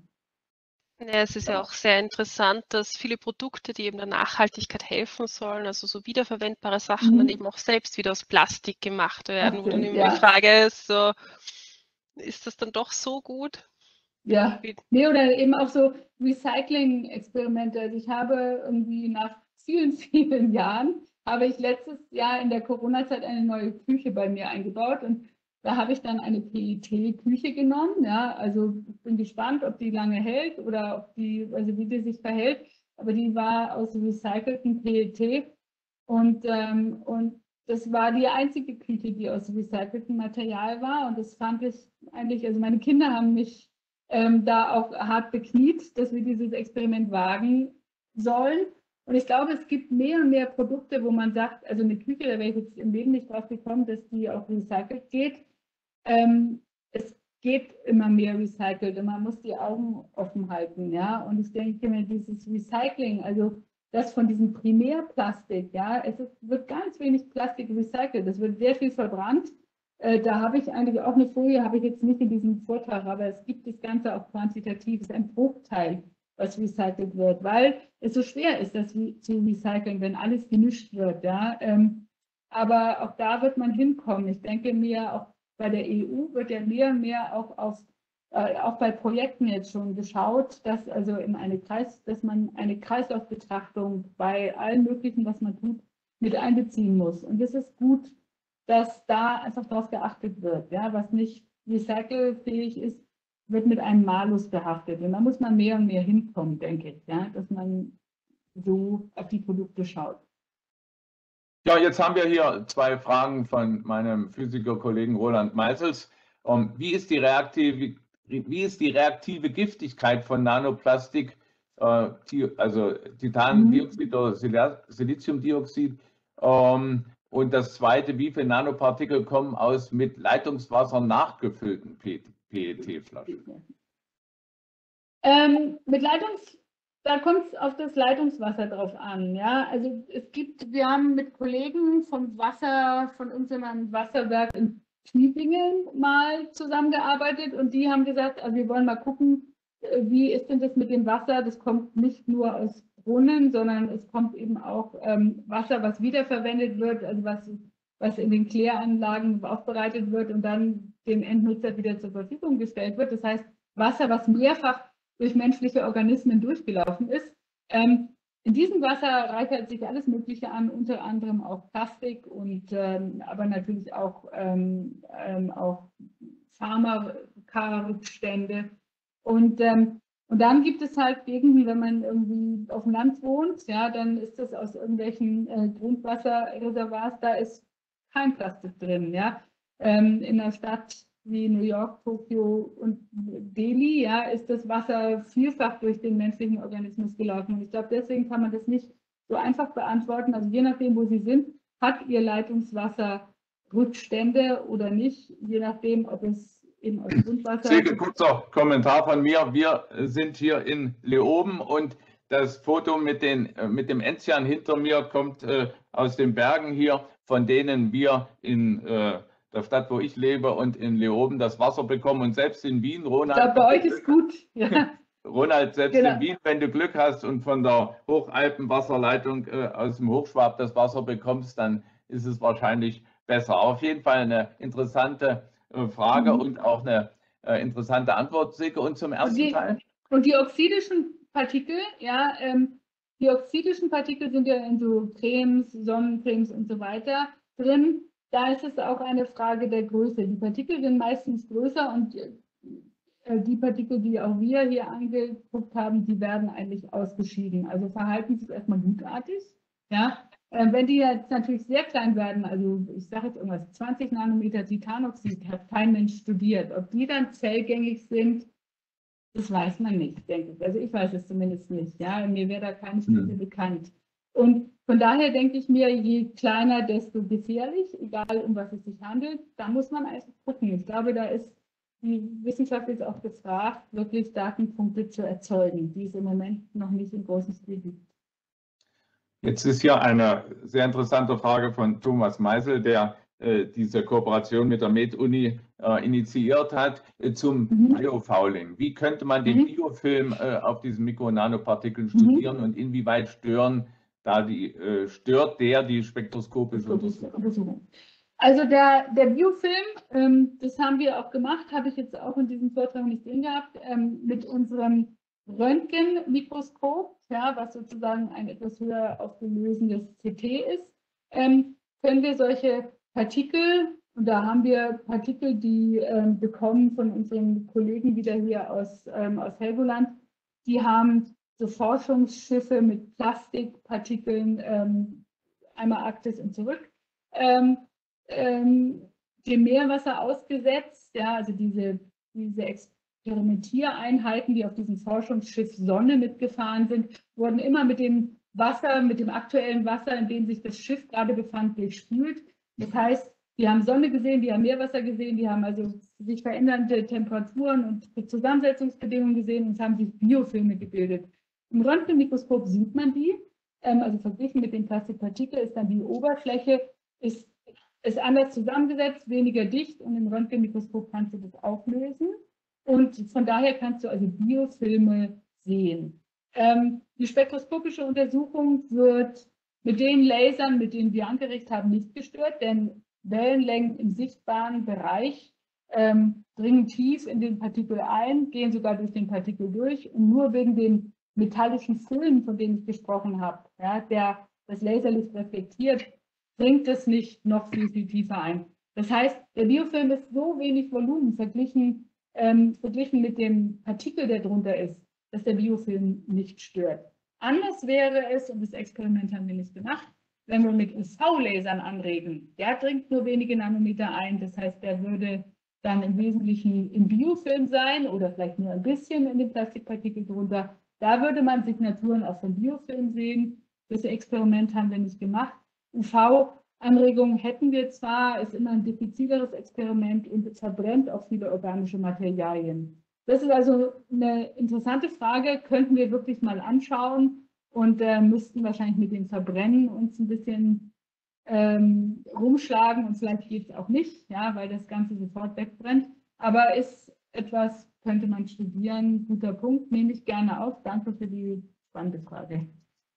Ja, es ist ja auch sehr interessant, dass viele Produkte, die eben der Nachhaltigkeit helfen sollen, also so wiederverwendbare Sachen, Mhm. dann eben auch selbst wieder aus Plastik gemacht werden, Ach, wo dann eben ja. die Frage ist, so, ist das dann doch so gut? Ja, nee, oder eben auch so Recycling-Experimente. Also ich habe irgendwie nach vielen, vielen Jahren, habe ich letztes Jahr in der Corona-Zeit eine neue Küche bei mir eingebaut und da habe ich dann eine P E T-Küche genommen. Ja, also ich bin gespannt, ob die lange hält oder ob die, also wie die sich verhält. aber die war aus recyceltem P E T und, ähm, und das war die einzige Küche, die aus recyceltem Material war und das fand ich eigentlich, also meine Kinder haben mich ähm, da auch hart bekniet, dass wir dieses Experiment wagen sollen. Und ich glaube, es gibt mehr und mehr Produkte, wo man sagt, also eine Küche, da wäre ich jetzt im Leben nicht drauf gekommen, dass die auch recycelt geht. Ähm, es geht immer mehr recycelt und man muss die Augen offen halten, ja. Und ich denke mir, dieses Recycling, also das von diesem Primärplastik, ja, es ist, wird ganz wenig Plastik recycelt, es wird sehr viel verbrannt. Äh, da habe ich eigentlich auch eine Folie, habe ich jetzt nicht in diesem Vortrag, aber es gibt das Ganze auch quantitativ, es ist ein Bruchteil, was recycelt wird, weil es so schwer ist, das zu recyceln, wenn alles gemischt wird, ja. Ähm, aber auch da wird man hinkommen. Ich denke mir, auch bei der E U wird ja mehr und mehr auch auf Äh, auch bei Projekten jetzt schon geschaut, dass also in eine Kreis, dass man eine Kreislaufbetrachtung bei allem Möglichen, was man tut, mit einbeziehen muss. Und es ist gut, dass da einfach darauf geachtet wird. Ja, was nicht recycelfähig ist, wird mit einem Malus behaftet. Und da muss man mehr und mehr hinkommen, denke ich, ja, dass man so auf die Produkte schaut. Ja, jetzt haben wir hier zwei Fragen von meinem Physikerkollegen Roland Meisels. Um, wie ist die reaktive Wie ist die reaktive Giftigkeit von Nanoplastik, äh, also Titandioxid mhm. oder Siliziumdioxid? Ähm, und das zweite, wie viele Nanopartikel kommen aus mit Leitungswasser nachgefüllten P E T-Flaschen? Ähm, mit Leitungs, da kommt es auf das Leitungswasser drauf an. Ja, also es gibt, wir haben mit Kollegen vom Wasser, von unserem Wasserwerk in Kniepingen mal zusammengearbeitet und die haben gesagt, also wir wollen mal gucken, wie ist denn das mit dem Wasser? Das kommt nicht nur aus Brunnen, sondern es kommt eben auch ähm, Wasser, was wiederverwendet wird, also was, was in den Kläranlagen aufbereitet wird und dann dem Endnutzer wieder zur Verfügung gestellt wird. Das heißt, Wasser, was mehrfach durch menschliche Organismen durchgelaufen ist. Ähm, In diesem Wasser reichert sich alles Mögliche an, unter anderem auch Plastik und ähm, aber natürlich auch, ähm, ähm, auch Pharmaka-Rückstände. Und, ähm, und dann gibt es halt Gegenden, wenn man irgendwie auf dem Land wohnt, ja, dann ist das aus irgendwelchen äh, Grundwasserreservoirs, da ist kein Plastik drin. Ja. Ähm, in einer Stadt wie New York, Tokio und Delhi, ja, ist das Wasser vielfach durch den menschlichen Organismus gelaufen. Und ich glaube, deswegen kann man das nicht so einfach beantworten. Also je nachdem, wo Sie sind, hat Ihr Leitungswasser Rückstände oder nicht, je nachdem, ob es eben aus Grundwasser... Sehr kurzer Kommentar von mir. Wir sind hier in Leoben und das Foto mit, den, mit dem Enzian hinter mir kommt äh, aus den Bergen hier, von denen wir in äh, der Stadt, wo ich lebe und in Leoben das Wasser bekommen und selbst in Wien, Ronald. Ich glaube, bei euch ist gut. Ja. Ronald, selbst genau. In Wien, wenn du Glück hast und von der Hochalpenwasserleitung äh, aus dem Hochschwab das Wasser bekommst, dann ist es wahrscheinlich besser. Auf jeden Fall eine interessante äh, Frage mhm. und auch eine äh, interessante Antwort, Silke. Und zum ersten und die, Teil? Und die oxidischen Partikel, ja, ähm, die oxidischen Partikel sind ja in so Cremes, Sonnencremes und so weiter drin. Da ist es auch eine Frage der Größe. Die Partikel sind meistens größer und äh, die Partikel, die auch wir hier angeguckt haben, die werden eigentlich ausgeschieden. Also verhalten sich erstmal gutartig. Ja. Äh, wenn die jetzt natürlich sehr klein werden, also ich sage jetzt irgendwas, zwanzig Nanometer Titanoxid, hat kein Mensch studiert. Ob die dann zellgängig sind, das weiß man nicht, denke ich. Also ich weiß es zumindest nicht. Ja. Mir wäre da keine Studie hm. bekannt. Und von daher denke ich mir, je kleiner, desto gefährlich, egal um was es sich handelt. Da muss man einfach gucken. Ich glaube, da ist die Wissenschaft jetzt auch gefragt, wirklich Datenpunkte zu erzeugen, die es im Moment noch nicht im großen Stil gibt. Jetzt ist hier eine sehr interessante Frage von Thomas Meisel, der äh, diese Kooperation mit der Med-Uni äh, initiiert hat, äh, zum mhm. Biofouling. Wie könnte man den mhm. Biofilm äh, auf diesen Mikro- und Nanopartikeln studieren mhm. und inwieweit stören da die, äh, stört der die spektroskopische Untersuchung? Also der, der Biofilm, ähm, das haben wir auch gemacht, habe ich jetzt auch in diesem Vortrag nicht drin gehabt, ähm, mit unserem Röntgenmikroskop, ja, was sozusagen ein etwas höher aufgelösendes C T ist, ähm, können wir solche Partikel, und da haben wir Partikel, die ähm, bekommen von unseren Kollegen wieder hier aus, ähm, aus Helgoland, die haben so Forschungsschiffe mit Plastikpartikeln, ähm, einmal Arktis und zurück, ähm, ähm, dem Meerwasser ausgesetzt. Ja, also diese, diese Experimentiereinheiten, die auf diesem Forschungsschiff Sonne mitgefahren sind, wurden immer mit dem Wasser, mit dem aktuellen Wasser, in dem sich das Schiff gerade befand, durchspült. Das heißt, die haben Sonne gesehen, die haben Meerwasser gesehen, die haben also sich verändernde Temperaturen und Zusammensetzungsbedingungen gesehen und es haben sich Biofilme gebildet. Im Röntgenmikroskop sieht man die, ähm, also verglichen mit den Plastikpartikeln ist dann die Oberfläche ist, ist anders zusammengesetzt, weniger dicht und im Röntgenmikroskop kannst du das auflösen und von daher kannst du also Biofilme sehen. Ähm, die spektroskopische Untersuchung wird mit den Lasern, mit denen wir angeregt haben, nicht gestört, denn Wellenlängen im sichtbaren Bereich ähm, dringen tief in den Partikel ein, gehen sogar durch den Partikel durch und nur wegen dem metallischen Film, von dem ich gesprochen habe, ja, der das Laserlicht reflektiert, dringt es nicht noch viel, viel tiefer ein. Das heißt, der Biofilm ist so wenig Volumen verglichen, ähm, verglichen mit dem Partikel, der drunter ist, dass der Biofilm nicht stört. Anders wäre es, und das Experiment haben wir nicht gemacht, wenn wir mit U V-Lasern anregen. Der dringt nur wenige Nanometer ein, das heißt, der würde dann im Wesentlichen im Biofilm sein oder vielleicht nur ein bisschen in den Plastikpartikel drunter. Da würde man Signaturen auch vom Biofilm sehen. Das Experiment haben wir nicht gemacht. U V-Anregungen hätten wir zwar, ist immer ein diffizileres Experiment und es verbrennt auch viele organische Materialien. Das ist also eine interessante Frage, könnten wir wirklich mal anschauen und äh, müssten wahrscheinlich mit dem Verbrennen uns ein bisschen ähm, rumschlagen und vielleicht geht es auch nicht, ja, weil das Ganze sofort wegbrennt. Aber ist etwas, könnte man studieren, guter Punkt, nehme ich gerne auf. Danke für die spannende Frage.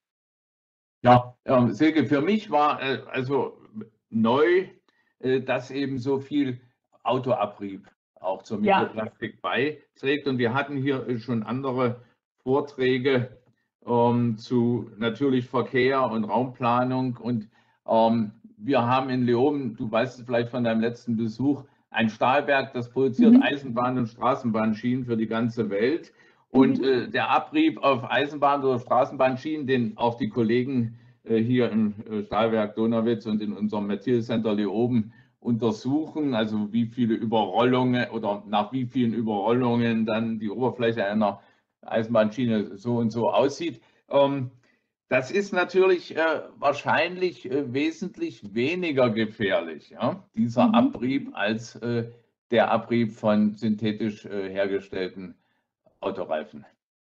Ja, äh, Silke, für mich war äh, also neu, äh, dass eben so viel Autoabrieb auch zur Mikroplastik ja. beiträgt. Und wir hatten hier schon andere Vorträge ähm, zu natürlich Verkehr und Raumplanung. Und ähm, wir haben in Leoben, du weißt es vielleicht von deinem letzten Besuch, ein Stahlwerk, das produziert mhm. Eisenbahn- und Straßenbahnschienen für die ganze Welt. Und mhm. äh, der Abrieb auf Eisenbahn- oder Straßenbahnschienen, den auch die Kollegen äh, hier im äh, Stahlwerk Donawitz und in unserem Material Center Leoben untersuchen, also wie viele Überrollungen oder nach wie vielen Überrollungen dann die Oberfläche einer Eisenbahnschiene so und so aussieht. Ähm, das ist natürlich äh, wahrscheinlich äh, wesentlich weniger gefährlich, ja, dieser mhm. Abrieb, als äh, der Abrieb von synthetisch äh, hergestellten Autoreifen.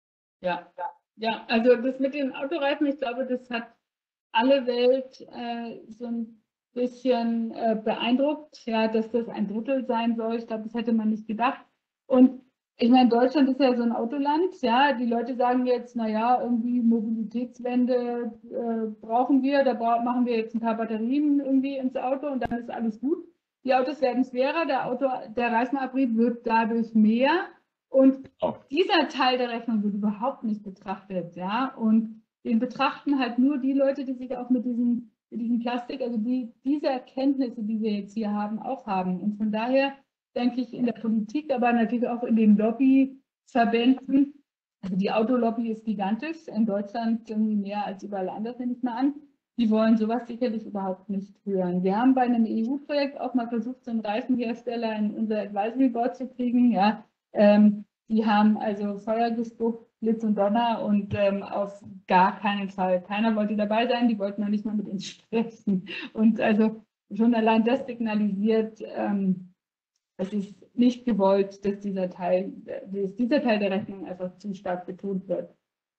Ja, ja, ja, also das mit den Autoreifen, ich glaube, das hat alle Welt äh, so ein bisschen äh, beeindruckt, ja, dass das ein Drittel sein soll. Ich glaube, das hätte man nicht gedacht. Und ich meine, Deutschland ist ja so ein Autoland, ja, die Leute sagen jetzt, naja, irgendwie Mobilitätswende äh, brauchen wir, da bra machen wir jetzt ein paar Batterien irgendwie ins Auto und dann ist alles gut. Die Autos werden schwerer, der, Auto, der Reifenabrieb wird dadurch mehr und oh. dieser Teil der Rechnung wird überhaupt nicht betrachtet, ja, und den betrachten halt nur die Leute, die sich auch mit diesem, mit diesem Plastik, also die diese Erkenntnisse, die wir jetzt hier haben, auch haben. Und von daher denke ich in der Politik, aber natürlich auch in den Lobbyverbänden, also die Autolobby ist gigantisch, in Deutschland irgendwie mehr als überall anders, nehme ich mal an, die wollen sowas sicherlich überhaupt nicht hören. Wir haben bei einem E U-Projekt auch mal versucht, so einen Reifenhersteller in unser Advisory Board zu kriegen, ja, ähm, die haben also Feuer gespuckt, Blitz und Donner und ähm, auf gar keinen Fall. Keiner wollte dabei sein, die wollten noch nicht mal mit uns sprechen. Und also schon allein das signalisiert, ähm, es ist nicht gewollt, dass dieser Teil, dass dieser Teil der Rechnung einfach zu stark betont wird.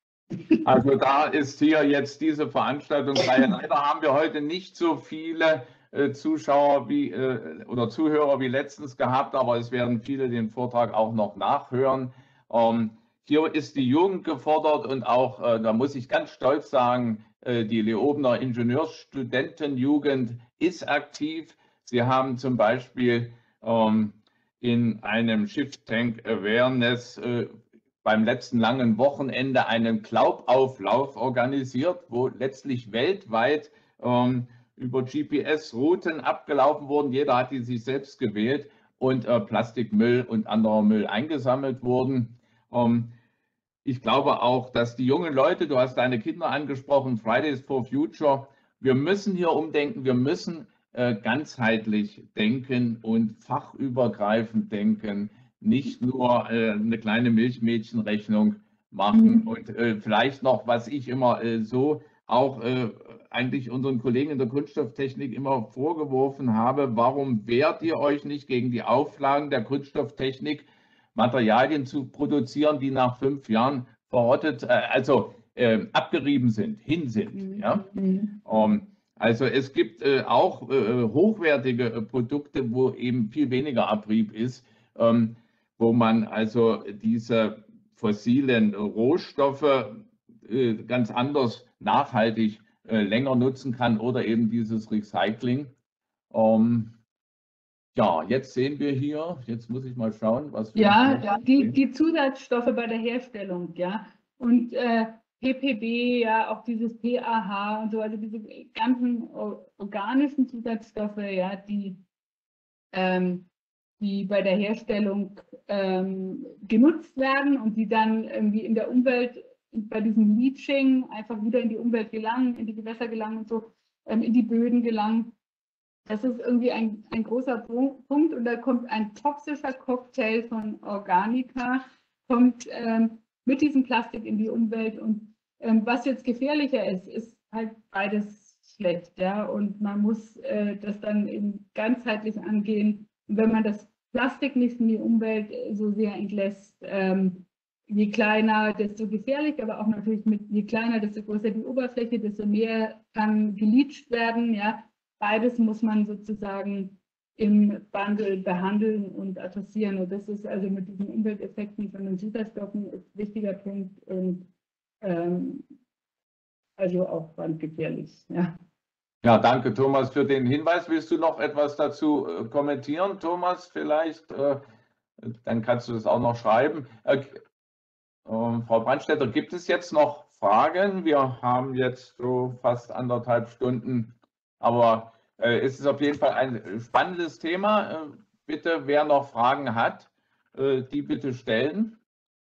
Also da ist hier jetzt diese Veranstaltungsreihe. Leider haben wir heute nicht so viele äh, Zuschauer wie, äh, oder Zuhörer wie letztens gehabt, aber es werden viele den Vortrag auch noch nachhören. Ähm, hier ist die Jugend gefordert und auch, äh, da muss ich ganz stolz sagen, äh, die Leobener Ingenieursstudentenjugend ist aktiv. Sie haben zum Beispiel ähm, in einem Shift Tank Awareness äh, beim letzten langen Wochenende einen Glaubauflauf organisiert, wo letztlich weltweit ähm, über G P S-Routen abgelaufen wurden. Jeder hat die sich selbst gewählt und äh, Plastikmüll und anderer Müll eingesammelt wurden. Ähm, ich glaube auch, dass die jungen Leute, du hast deine Kinder angesprochen, Fridays for Future, wir müssen hier umdenken, wir müssen äh, ganzheitlich denken und fachübergreifend denken, nicht nur äh, eine kleine Milchmädchenrechnung machen. Mhm. Und äh, vielleicht noch, was ich immer äh, so auch äh, eigentlich unseren Kollegen in der Kunststofftechnik immer vorgeworfen habe, warum wehrt ihr euch nicht gegen die Auflagen der Kunststofftechnik, Materialien zu produzieren, die nach fünf Jahren verrottet, äh, also äh, abgerieben sind, hin sind. Mhm. Ja? Mhm. Um, also es gibt äh, auch äh, hochwertige äh, Produkte, wo eben viel weniger Abrieb ist, ähm, wo man also diese fossilen Rohstoffe äh, ganz anders nachhaltig äh, länger nutzen kann oder eben dieses Recycling. Um, Ja, jetzt sehen wir hier, jetzt muss ich mal schauen, was wir. Ja, ja die, die Zusatzstoffe bei der Herstellung, ja. Und äh, P P B, ja, auch dieses P A H und so, also diese ganzen organischen Zusatzstoffe, ja, die, ähm, die bei der Herstellung ähm, genutzt werden und die dann irgendwie in der Umwelt, bei diesem Leaching einfach wieder in die Umwelt gelangen, in die Gewässer gelangen und so, ähm, in die Böden gelangen. Das ist irgendwie ein, ein großer Punkt und da kommt ein toxischer Cocktail von Organika, kommt ähm, mit diesem Plastik in die Umwelt und ähm, was jetzt gefährlicher ist, ist halt beides schlecht, ja, und man muss äh, das dann eben ganzheitlich angehen. Und wenn man das Plastik nicht in die Umwelt so sehr entlässt, ähm, je kleiner, desto gefährlich, aber auch natürlich mit je kleiner, desto größer die Oberfläche, desto mehr kann geleacht werden, ja. Beides muss man sozusagen im Bundle behandeln und adressieren. Und das ist also mit diesen Umwelteffekten von den Zusatzstoffen ein wichtiger Punkt und ähm, also auch brandgefährlich. Ja. Ja, danke Thomas für den Hinweis. Willst du noch etwas dazu äh, kommentieren, Thomas, vielleicht? Äh, dann kannst du das auch noch schreiben. Äh, äh, Frau Brandstätter, gibt es jetzt noch Fragen? Wir haben jetzt so fast anderthalb Stunden. Aber äh, es ist auf jeden Fall ein spannendes Thema. Äh, bitte, wer noch Fragen hat, äh, die bitte stellen.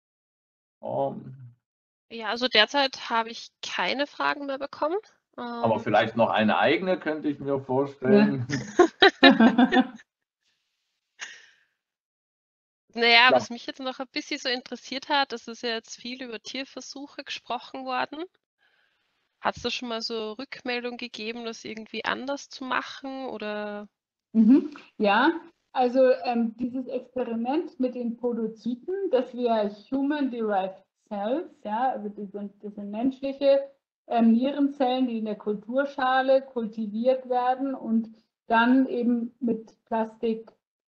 Um, ja, also derzeit habe ich keine Fragen mehr bekommen. Aber ähm, vielleicht noch eine eigene, könnte ich mir vorstellen. Ja. Naja, Ja. was mich jetzt noch ein bisschen so interessiert hat, es ist ja jetzt viel über Tierversuche gesprochen worden. Hat es da schon mal so Rückmeldung gegeben, das irgendwie anders zu machen oder? Mhm. Ja, also ähm, dieses Experiment mit den Podozyten, das wir Human-Derived Cells, ja, also das sind, das sind menschliche ähm, Nierenzellen, die in der Kulturschale kultiviert werden und dann eben mit Plastik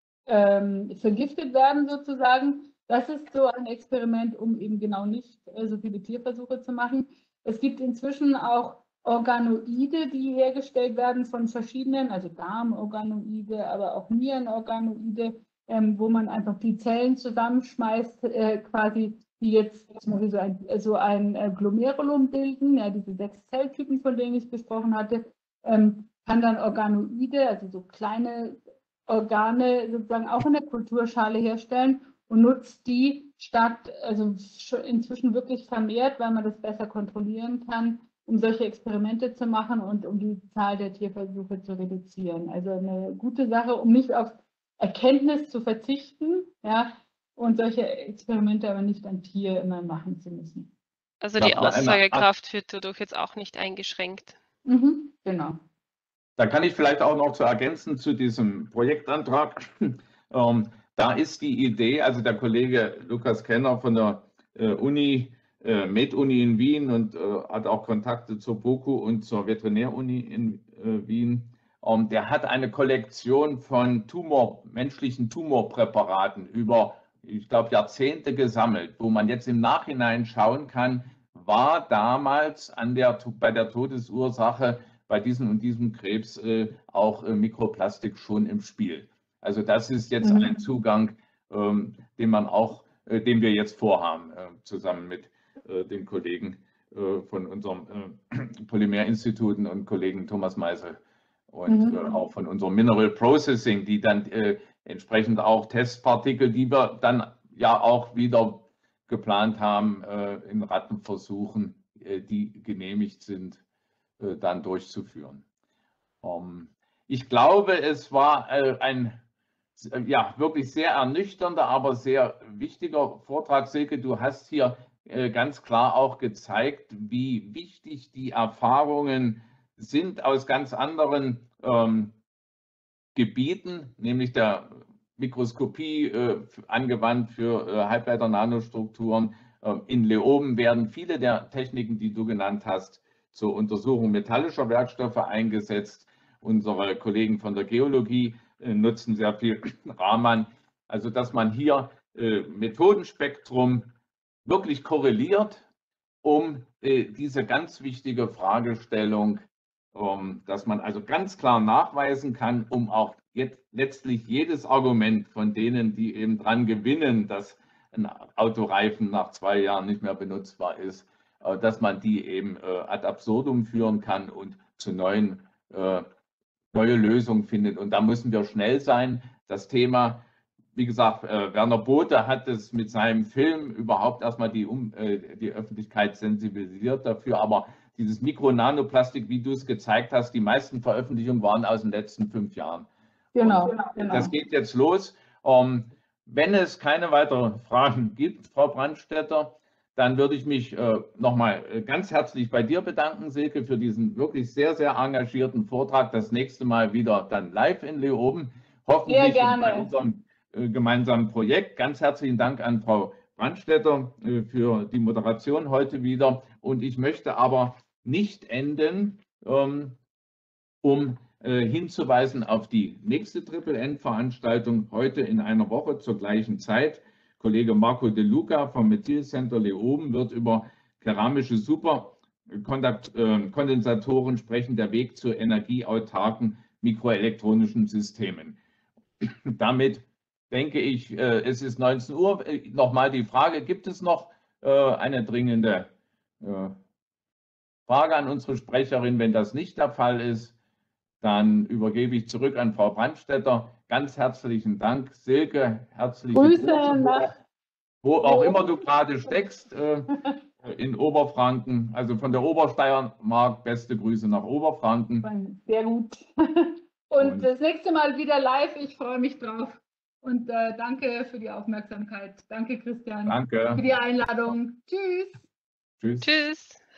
ähm, vergiftet werden sozusagen. Das ist so ein Experiment, um eben genau nicht äh, so viele Tierversuche zu machen. Es gibt inzwischen auch Organoide, die hergestellt werden von verschiedenen, also Darmorganoide, aber auch Nierenorganoide, ähm, wo man einfach die Zellen zusammenschmeißt, äh, quasi, die jetzt so ein, so ein äh, Glomerulum bilden, ja, diese sechs Zelltypen, von denen ich gesprochen hatte, ähm, kann dann Organoide, also so kleine Organe sozusagen auch in der Kulturschale herstellen und nutzt die statt, also inzwischen wirklich vermehrt, weil man das besser kontrollieren kann, um solche Experimente zu machen und um die Zahl der Tierversuche zu reduzieren. Also eine gute Sache, um nicht auf Erkenntnis zu verzichten, ja, und solche Experimente aber nicht an Tier immer machen zu müssen. Also die Aussagekraft wird dadurch jetzt auch nicht eingeschränkt. Mhm, genau. Da kann ich vielleicht auch noch zu ergänzen zu diesem Projektantrag. Ähm, da ist die Idee, also der Kollege Lukas Kenner von der äh, Uni, äh, Med-Uni in Wien und äh, hat auch Kontakte zur BOKU und zur Veterinäruni in äh, Wien. Ähm, der hat eine Kollektion von Tumor, menschlichen Tumorpräparaten über, ich glaube, Jahrzehnte gesammelt, wo man jetzt im Nachhinein schauen kann, war damals an der, bei der Todesursache bei diesem und diesem Krebs äh, auch äh, Mikroplastik schon im Spiel. Also das ist jetzt mhm. ein Zugang, ähm, den man auch, äh, den wir jetzt vorhaben, äh, zusammen mit äh, den Kollegen äh, von unserem äh, Polymerinstituten und Kollegen Thomas Meisel und mhm. äh, auch von unserem Mineral Processing, die dann äh, entsprechend auch Testpartikel, die wir dann ja auch wieder geplant haben, in Rattenversuchen, die genehmigt sind, dann durchzuführen. Ich glaube, es war ein ja, wirklich sehr ernüchternder, aber sehr wichtiger Vortrag. Silke, du hast hier ganz klar auch gezeigt, wie wichtig die Erfahrungen sind aus ganz anderen ähm, Gebieten, nämlich der Mikroskopie äh, angewandt für äh, Halbleiter-Nanostrukturen. Äh, in Leoben werden viele der Techniken, die du genannt hast, zur Untersuchung metallischer Werkstoffe eingesetzt. Unsere Kollegen von der Geologie äh, nutzen sehr viel Raman. Also dass man hier äh, Methodenspektrum wirklich korreliert, um äh, diese ganz wichtige Fragestellung, um, dass man also ganz klar nachweisen kann, um auch jetzt letztlich jedes Argument von denen, die eben dran gewinnen, dass ein Autoreifen nach zwei Jahren nicht mehr benutzbar ist, äh, dass man die eben äh, ad absurdum führen kann und zu neuen, äh, neue Lösungen findet. Und da müssen wir schnell sein. Das Thema, wie gesagt, äh, Werner Bothe hat es mit seinem Film überhaupt erstmal die, um, äh, die Öffentlichkeit sensibilisiert dafür, aber dieses Mikro-Nanoplastik, wie du es gezeigt hast, die meisten Veröffentlichungen waren aus den letzten fünf Jahren. Genau, Und genau. Das geht jetzt los. Ähm, wenn es keine weiteren Fragen gibt, Frau Brandstätter, dann würde ich mich äh, nochmal ganz herzlich bei dir bedanken, Silke, für diesen wirklich sehr, sehr engagierten Vortrag. Das nächste Mal wieder dann live in Leoben, hoffentlich bei unserem äh, gemeinsamen Projekt. Ganz herzlichen Dank an Frau Brandstätter äh, für die Moderation heute wieder. Und ich möchte aber nicht enden, ähm, um äh, hinzuweisen auf die nächste Triple N-Veranstaltung heute in einer Woche zur gleichen Zeit. Kollege Marco De Luca vom Methyl Center Leoben wird über keramische Superkondensatoren sprechen, der Weg zu energieautarken mikroelektronischen Systemen. Damit denke ich, es ist neunzehn Uhr. Nochmal die Frage, gibt es noch eine dringende Frage an unsere Sprecherin? Wenn das nicht der Fall ist, dann übergebe ich zurück an Frau Brandstätter. Ganz herzlichen Dank, Silke. Herzliche Grüße, Grüße, nach wo auch immer du gerade steckst, äh, in Oberfranken, also von der Obersteiermark, beste Grüße nach Oberfranken. Sehr gut. Und, Und das nächste Mal wieder live, ich freue mich drauf. Und äh, danke für die Aufmerksamkeit. Danke, Christian. Danke. Für die Einladung. Tschüss. Tschüss. Tschüss.